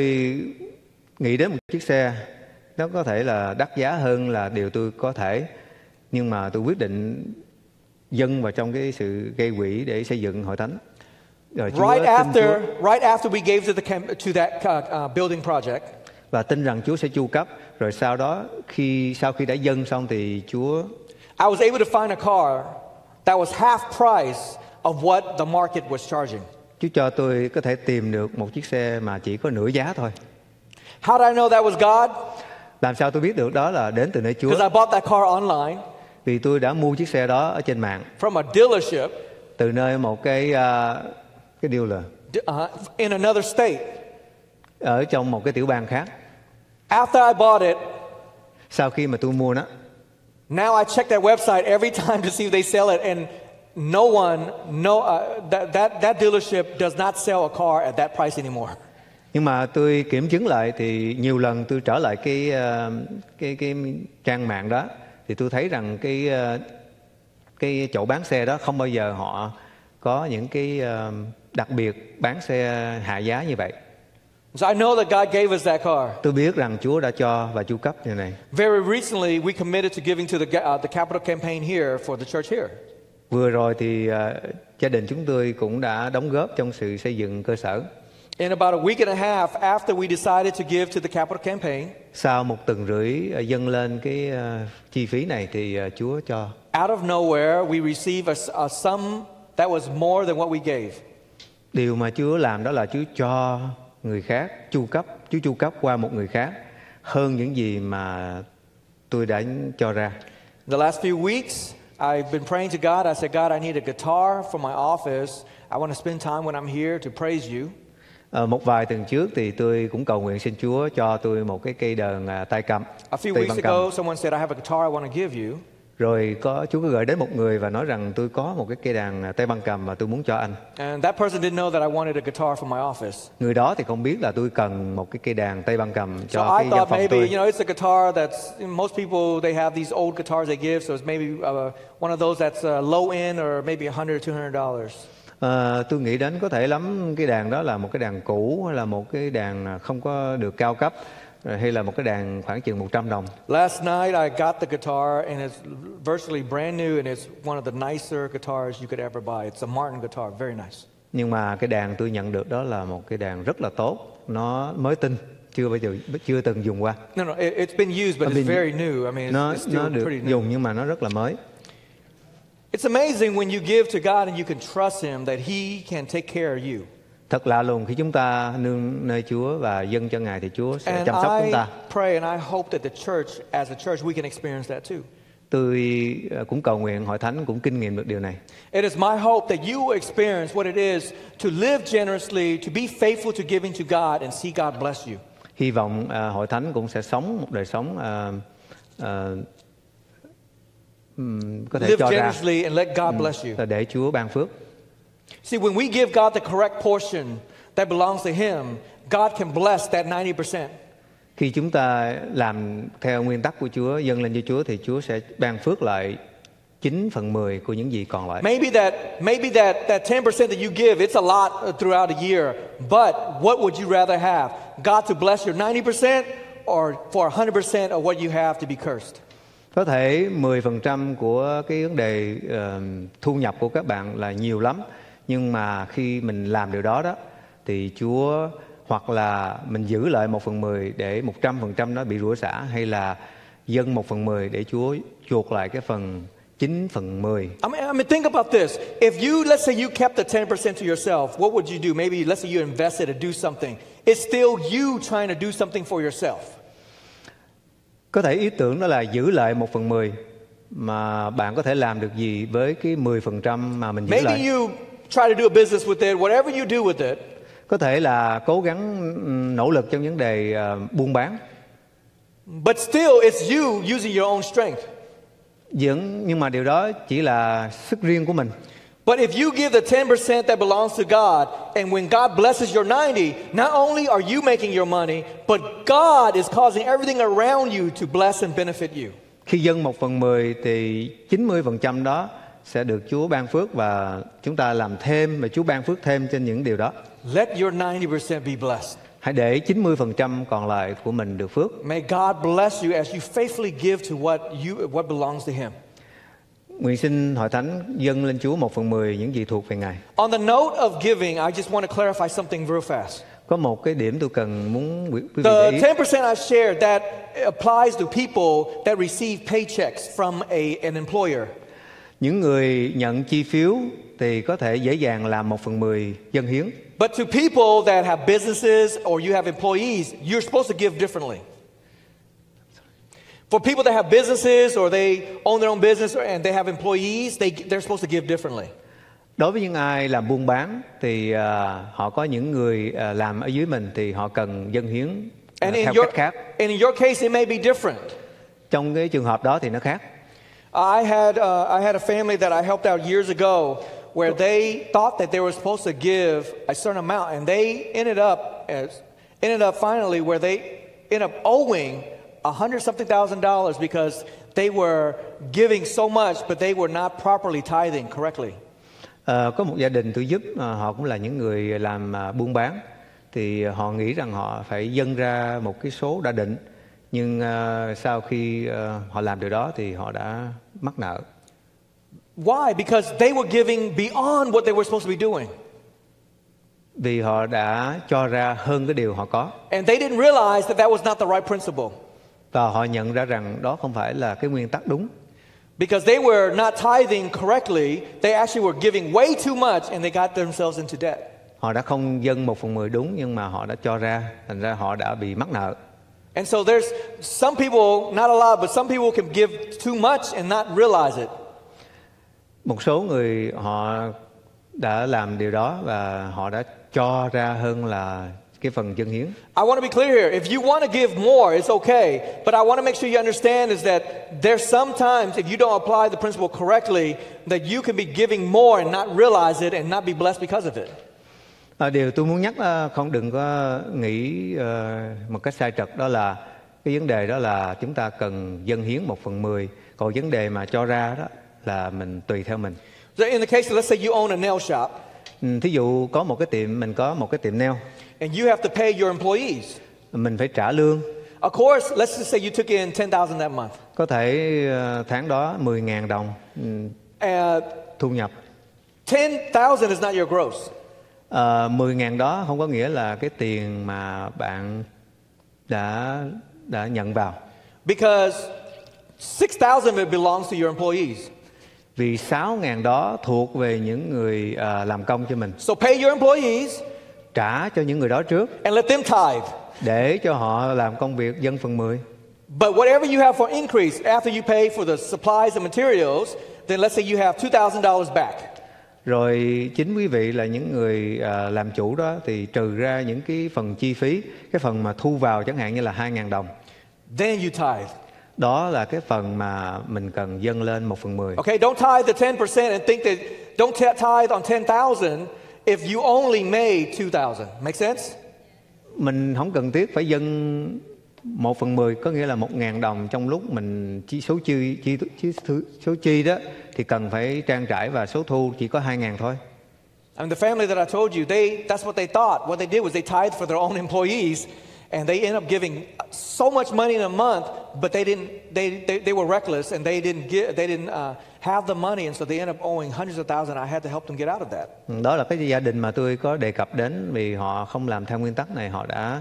nghĩ đến một chiếc xe, nó có thể là đắt giá hơn là điều tôi có thể, nhưng mà tôi quyết định dâng vào trong cái sự gây quỹ để xây dựng hội thánh. Rồi Chúa Right tin after Chúa right after we gave to the camp, to that uh, uh, building project, và tin rằng Chúa sẽ chu cấp. Rồi sau đó khi sau khi đã dâng xong thì Chúa I was able to find a car that was half price of what the market was charging. Chúa cho tôi có thể tìm được một chiếc xe mà chỉ có nửa giá thôi. How did I know that was God? Làm sao tôi biết được đó là đến từ nơi Chúa? Because I bought that car online Vì tôi đã mua chiếc xe đó ở trên mạng, from a dealership từ nơi một cái uh, cái dealer uh, in another state. ở trong một cái tiểu bang khác. After I bought it, Sau khi mà tôi mua nó, now I check their website every time to see if they sell it, and no one, no, uh, that, that, that dealership does not sell a car at that price anymore. nhưng mà tôi kiểm chứng lại thì nhiều lần tôi trở lại cái uh, cái cái trang mạng đó thì tôi thấy rằng cái uh, cái chỗ bán xe đó không bao giờ họ có những cái uh, đặc biệt bán xe hạ giá như vậy. So I know that God gave us that car. Tôi biết rằng Chúa đã cho và chu cấp như này. Very recently, we committed to giving to the uh, the capital campaign here for the church here. Vừa rồi thì uh, gia đình chúng tôi cũng đã đóng góp trong sự xây dựng cơ sở. In about a week and a half after we decided to give to the capital campaign, Sau một tuần rưỡi uh, dâng lên cái uh, chi phí này thì uh, Chúa cho. out of nowhere, we received a, a sum that was more than what we gave. Điều mà Chúa làm đó là Chúa cho người khác chu cấp, Chúa chu cấp qua một người khác hơn những gì mà tôi đã cho ra. The last few weeks, I've been praying to God. I said, God, I need a guitar for my office. I want to spend time when I'm here to praise you. À, một vài tuần trước thì tôi cũng cầu nguyện xin Chúa cho tôi một cái cây đờn à, tay cầm. A few tay weeks bằng ago, cầm. someone said, I have a guitar I want to give you. Rồi có Chúa có gửi đến một người và nói rằng tôi có một cái cây đàn Tây Ban Cầm và tôi muốn cho anh. And that person didn't know that I wanted a guitar for my office. Người đó thì không biết là tôi cần một cái cây đàn Tây Ban Cầm cho So I cái văn thought phòng maybe, tôi. you know, it's a guitar that's, most people, they have these old guitars they give, so it's maybe uh, one of those that's uh, low end or maybe one hundred or two hundred dollars. À, tôi nghĩ đến có thể lắm cái đàn đó là một cái đàn cũ hay là một cái đàn không có được cao cấp, hay là một cái đàn khoảng chừng một trăm đồng. Last night I got the guitar and it's virtually brand new and it's one of the nicer guitars you could ever buy. It's a Martin guitar, very nice. Nhưng mà cái đàn tôi nhận được đó là một cái đàn rất là tốt, nó mới tinh, chưa bao giờ chưa từng dùng qua. No, no, it, it's been used but it's very new. I mean, it's, Nó it's still nó được pretty new. dùng nhưng mà nó rất là mới. It's amazing when you give to God and you can trust Him that He can take care of you. Thật lạ lùng khi chúng ta nương nơi Chúa và dâng cho Ngài thì Chúa sẽ And chăm sóc chúng I ta. pray and I hope that the church, as a church, we can experience that too. Tôi cũng cầu nguyện hội thánh cũng kinh nghiệm được điều này. It is my hope that you will experience what it is to live generously, to be faithful to giving to God and see God bless you. Hy vọng uh, hội thánh cũng sẽ sống một đời sống uh, uh, um, có thể Live cho ra generously and let God bless you. là để Chúa ban phước. See, when we give God the correct portion that belongs to Him, God can bless that ninety percent. Khi chúng ta làm theo nguyên tắc của Chúa, dâng lên cho Chúa thì Chúa sẽ ban phước lại chín phần mười của những gì còn lại. Maybe that maybe that that ten percent that you give, it's a lot throughout a year, but what would you rather have? God to bless your ninety percent or for one hundred percent of what you have to be cursed? Có thể mười phần trăm của cái vấn đề uh, thu nhập của các bạn là nhiều lắm, nhưng mà khi mình làm điều đó đó thì Chúa hoặc là mình giữ lại một phần mười để một trăm phần trăm nó bị rủa xả, hay là dâng một phần mười để Chúa chuộc lại cái phần chín phần mười. I mean, I mean, think about this. If you, let's say you kept the ten percent to yourself, what would you do? Maybe, let's say you invested to do something. It's still you trying to do something for yourself. Có thể ý tưởng đó là giữ lại một phần mười, mà bạn có thể làm được gì với cái mười phần trăm mà mình giữ Maybe lại? you try to do a business with it, whatever you do with it. Có thể là cố gắng nỗ lực trong vấn đề uh, buôn bán. But still, it's you using your own strength. Vẫn, nhưng mà điều đó chỉ là sức riêng của mình. But if you give the ten percent that belongs to God, and when God blesses your ninety, not only are you making your money, but God is causing everything around you to bless and benefit you. Khi dâng một phần mười thì chín mươi phần trăm đó sẽ được Chúa ban phước, và chúng ta làm thêm và Chúa ban phước thêm trên những điều đó. Let your ninety percent be blessed. Hãy để chín mươi phần trăm còn lại của mình được phước. May God bless you as you faithfully give to what you what belongs to Him. Nguyện xin hội thánh dâng lên Chúa một phần mười những gì thuộc về Ngài. On the note of giving, I just want to clarify something real fast. Có một cái điểm tôi cần muốn quý quý vị The để ý. ten percent I shared that applies to people that receive paychecks from a, an employer. Những người nhận chi phiếu thì có thể dễ dàng làm một phần mười dâng hiến. But to people that have businesses or you have employees, you're supposed to give differently. For people that have businesses or they own their own business and they have employees, they, they're supposed to give differently. Đối với những ai làm buôn bán thì uh, họ có những người uh, làm ở dưới mình thì họ cần dâng hiến uh, And in theo your, cách khác. and in your case, it may be different. Trong cái trường hợp đó thì nó khác. I had uh, I had a family that I helped out years ago where they thought that they were supposed to give a certain amount, and they ended up as ended up finally where they ended up owing a hundred something thousand dollars because they were giving so much, but they were not properly tithing correctly. À, có một gia đình tôi giúp, à, họ cũng là những người làm à, buôn bán, thì họ nghĩ rằng họ phải dâng ra một cái số đã định, nhưng à, sau khi à, họ làm điều đó thì họ đã mắc nợ. Why? Because they were giving beyond what they were supposed to be doing. Vì họ đã cho ra hơn cái điều họ có. And they didn't realize that that was not the right principle. Và họ nhận ra rằng đó không phải là cái nguyên tắc đúng. Because they were not tithing correctly, they actually were giving way too much and they got themselves into debt. Họ đã không dâng một phần mười đúng, nhưng mà họ đã cho ra, thành ra họ đã bị mắc nợ. And so there's some people, not a lot, but some people can give too much and not realize it. Một số người họ đã làm điều đó và họ đã cho ra hơn là cái phần dâng hiến. I want to be clear here. If you want to give more, it's okay. But I want to make sure you understand is that there's sometimes if you don't apply the principle correctly, that you can be giving more and not realize it and not be blessed because of it. À, điều tôi muốn nhắc là không đừng có nghĩ uh, một cách sai trật, đó là cái vấn đề đó là chúng ta cần dâng hiến một phần mười, còn vấn đề mà cho ra đó là mình tùy theo mình. So in the case, let's say you own a nail shop. Ừ, thí dụ có một cái tiệm, mình có một cái tiệm nail. And you have to pay your employees. Mình phải trả lương. Of course, let's just say you took in ten thousand that month. Có thể uh, tháng đó mười nghìn đồng um, Uh, thu nhập. ten thousand is not your gross. Uh, mười nghìn đó không có nghĩa là cái tiền mà bạn đã đã nhận vào. Because six thousand of it belongs to your employees. Vì sáu nghìn đó thuộc về những người uh, làm công cho mình. So pay your employees. Trả cho những người đó trước. And let them tithe. Để cho họ làm công việc dâng phần mười. But whatever you have for increase after you pay for the supplies and materials, then let's say you have two thousand dollars back. Rồi chính quý vị là những người uh, làm chủ đó thì trừ ra những cái phần chi phí, cái phần mà thu vào chẳng hạn như là hai nghìn đồng. Then you tithe. Đó là cái phần mà mình cần dâng lên một phần mười. Okay, don't tithe the ten percent and think that don't tithe on ten thousand if you only made two thousand. Make sense? Mình không cần thiết phải dâng một phần mười, có nghĩa là một ngàn đồng trong lúc mình chi số chi, chi, chi số chi đó thì cần phải trang trải và số thu chỉ có hai ngàn thôi. I mean, the family that I told you, they that's what they thought. What they did was they tithed for their own employees, and they ended up giving so much money in a month, but they didn't. They they, they were reckless, and they didn't get. They didn't uh, have the money, and so they ended up owing hundreds of thousands. I had to help them get out of that. Đó là cái gia đình mà tôi có đề cập đến, vì họ không làm theo nguyên tắc này, họ đã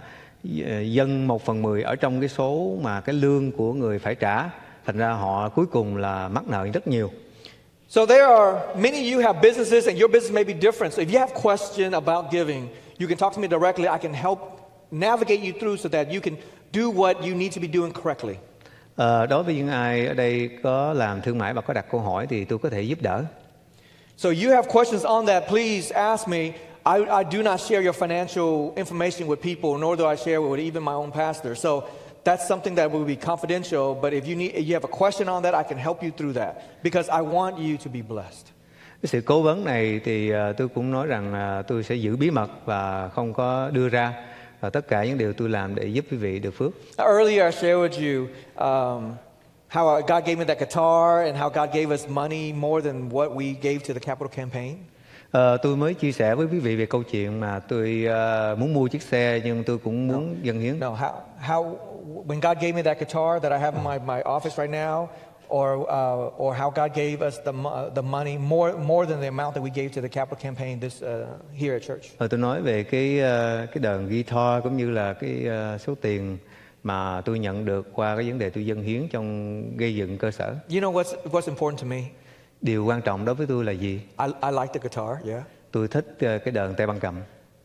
dâng một phần mười ở trong cái số mà cái lương của người phải trả, thành ra họ cuối cùng là mắc nợ rất nhiều. So there are many of you have businesses and your business may be different. So if you have questions about giving, you can talk to me directly. I can help navigate you through so that you can do what you need to be doing correctly. Ờ, đối với những ai ở đây có làm thương mại và có đặt câu hỏi thì tôi có thể giúp đỡ. So you have questions on that, please ask me. I, I do not share your financial information with people, nor do I share it with even my own pastor. So that's something that will be confidential. But if you need, if you have a question on that, I can help you through that because I want you to be blessed. Cái sự cố vấn này thì uh, tôi cũng nói rằng uh, tôi sẽ giữ bí mật và không có đưa ra. Và tất cả những điều tôi làm để giúp quý vị được phước. Earlier I shared with you um, how God gave me that guitar and how God gave us money more than what we gave to the capital campaign. Uh, tôi mới chia sẻ với quý vị về câu chuyện mà tôi uh, muốn mua chiếc xe nhưng tôi cũng muốn dâng hiến. No, how how when God gave me that guitar that I have in my my office right now, or uh, or how God gave us the uh, the money more more than the amount that we gave to the capital campaign this uh, here at church. Uh, tôi nói về cái uh, cái đờn guitar cũng như là cái uh, số tiền mà tôi nhận được qua cái vấn đề tôi dâng hiến trong gây dựng cơ sở. You know what's what's important to me? Điều quan trọng đối với tôi là gì? I I like the guitar, yeah. Tôi thích uh, cái đờn tay băng cầm.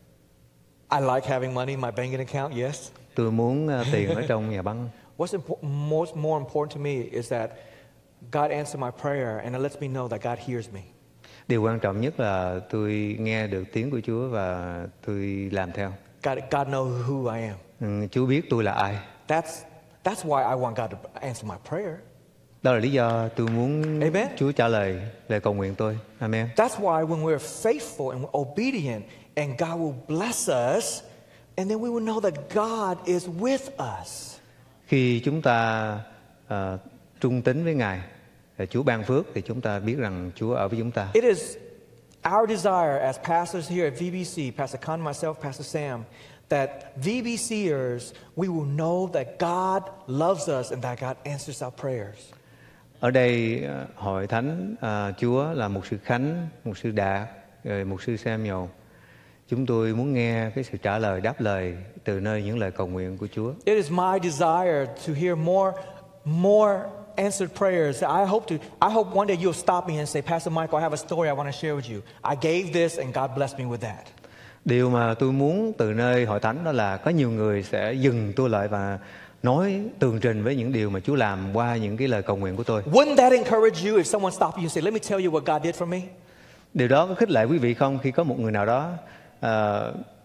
I like having money in my banking account, yes. Tôi muốn uh, tiền ở trong nhà băng. What's impo- most more important to me is that God answered my prayer and it lets me know that God hears me. Điều quan trọng nhất là tôi nghe được tiếng của Chúa và tôi làm theo. God, God knows who I am. Ừ, Chúa biết tôi là ai. That's that's why I want God to answer my prayer. Đó là lý do tôi muốn Amen. Chúa trả lời lời cầu nguyện tôi. Amen. That's why when we're faithful and we're obedient and God will bless us, and then we will know that God is with us. Khi chúng ta uh, trung tín với Ngài, Chúa ban phước thì chúng ta biết rằng Chúa ở với chúng ta. It is our desire as pastors here at V B C, Pastor Con, myself, Pastor Sam, that VBCers, we will know that God loves us and that God answers our prayers. Ở đây uh, hội thánh uh, Chúa là mục sư Khánh, mục sư Đạt, rồi mục sư Samuel. Chúng tôi muốn nghe cái sự trả lời, đáp lời từ nơi những lời cầu nguyện của Chúa. It is my desire to hear more, more answered prayers. I hope to. I hope one day you'll stop me and say, Pastor Michael, I have a story I want to share with you. I gave this and God blessed me with that. Điều mà tôi muốn từ nơi hội thánh đó là có nhiều người sẽ dừng tôi lại và nói tường trình với những điều mà Chúa làm qua những cái lời cầu nguyện của tôi. Wouldn't that encourage you if someone stopped you and said, "Let me tell you what God did for me"? Điều đó có khích lệ quý vị không khi có một người nào đó uh,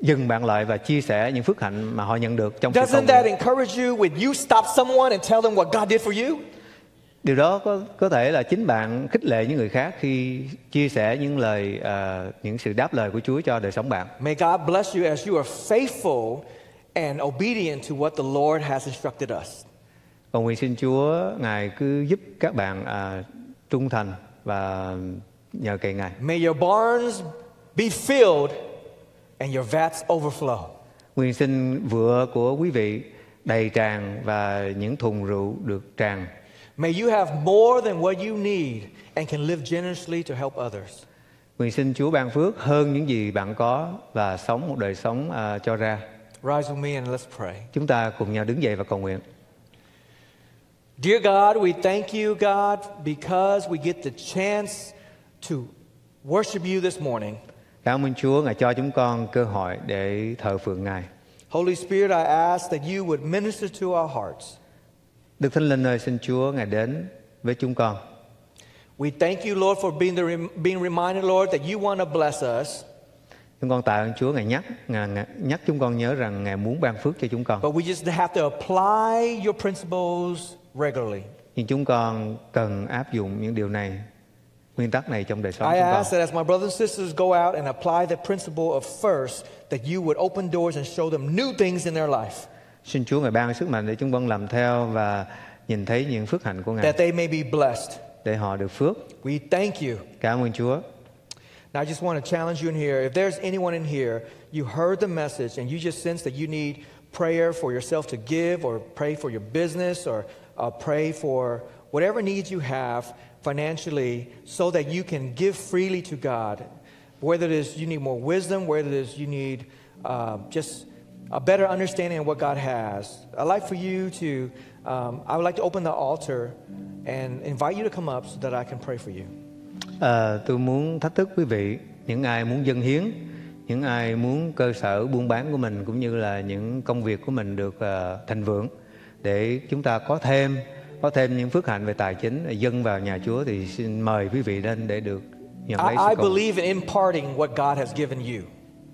dừng bạn lại và chia sẻ những phước hạnh mà họ nhận được trong sự cầu Doesn't that nguyện. encourage you when you stop someone and tell them what God did for you? Điều đó có có thể là chính bạn khích lệ những người khác khi chia sẻ những lời uh, những sự đáp lời của Chúa cho đời sống bạn. May God bless you as you are faithful and obedient to what the Lord has instructed us. Cầu nguyện xin Chúa Ngài cứ giúp các bạn uh, trung thành và nhờ cậy Ngài. May your barns be filled and your vats overflow. Nguyện xin vựa của quý vị đầy tràn và những thùng rượu được tràn. May you have more than what you need and can live generously to help others. Nguyện xin Chúa ban phước hơn những gì bạn có và sống một đời sống uh, cho ra. Rise with me and let's pray. Chúng ta cùng nhau đứng dậy và cầu nguyện. Dear God, we thank you, God, because we get the chance to worship you this morning. Cảm ơn Chúa, Ngài cho chúng con cơ hội để thờ phượng Ngài. Holy Spirit, I ask that you would minister to our hearts. Đức Thánh Linh ơi, xin Chúa Ngài đến với chúng con. We thank you, Lord, for being the being reminded, Lord, that you want to bless us. Chúng con tạ ơn Chúa Ngài nhắc, Ngài, Ngài nhắc chúng con nhớ rằng Ngài muốn ban phước cho chúng con. But we just have to apply your principles regularly. Nhưng chúng con cần áp dụng những điều này, nguyên tắc này trong đời sống I chúng con. ask that as my brothers and sisters go out and apply the principle of first, that you would open doors and show them new things in their life. Xin Chúa Ngài ban sức mạnh để chúng con làm theo và nhìn thấy những phước hạnh của Ngài, That they may be blessed. để họ được phước. We thank you. Cảm ơn Chúa. Now I just want to challenge you in here. If there's anyone in here, you heard the message and you just sense that you need prayer for yourself to give, or pray for your business, or uh, pray for whatever needs you have financially, so that you can give freely to God. Whether it is you need more wisdom, whether it is you need uh, just a better understanding of what God has, I'd like for you to, um, I would like to open the altar and invite you to come up so that I can pray for you. À, tôi muốn thách thức quý vị, những ai muốn dâng hiến, những ai muốn cơ sở buôn bán của mình cũng như là những công việc của mình được uh, thành vượng, để chúng ta có thêm có thêm những phước hạnh về tài chính dâng vào nhà Chúa, thì xin mời quý vị lên để được nhận lấy I, sự I cầu nguyện. believe in imparting what God has given you.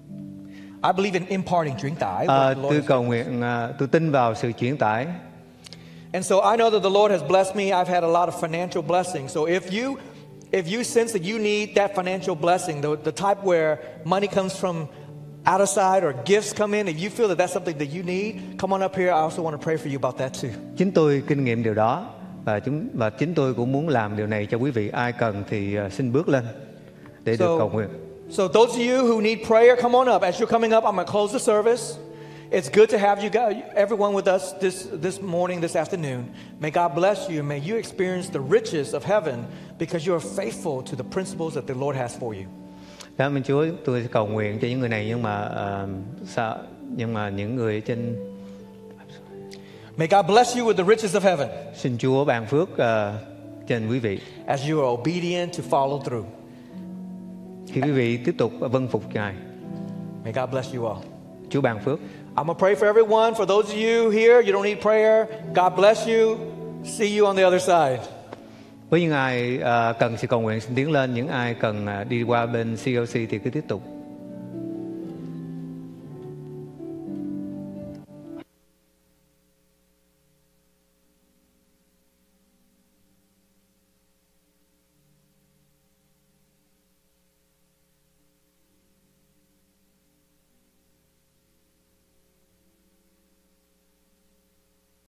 I believe in imparting chuyển tải. À, what the Lord tôi has cầu nguyện, uh, tôi tin vào sự chuyển tải. And so I know that the Lord has blessed me. I've had a lot of financial blessings. So if you if you sense that you need that financial blessing, the, the type where money comes from out of sight or gifts come in, if you feel that that's something that you need, come on up here. I also want to pray for you about that too. Chính tôi kinh nghiệm điều đó và chúng và chính tôi cũng muốn làm điều này cho quý vị. Ai cần thì uh, xin bước lên để được cầu nguyện. So those of you who need prayer, come on up. As you're coming up, I'm going to close the service. It's good to have you guys, everyone with us this, this morning, this afternoon. May God bless you. May you experience the riches of heaven because you are faithful to the principles that the Lord has for you. Cảm ơn Chúa. Tôi sẽ cầu nguyện cho những người này, nhưng mà uh, sao nhưng mà những người ở trên, May God bless you with the riches of heaven xin Chúa ban phước uh, trên quý vị as you are obedient to follow through. khi quý vị tiếp tục vâng phục Ngài. May God bless you all. Chúa ban phước. I'm going to pray for everyone. For those of you here, you don't need prayer. God bless you. See you on the other side. Với những ai uh, cần sự cầu nguyện xin tiến lên. Những ai cần uh, đi qua bên xê lờ xê thì cứ tiếp tục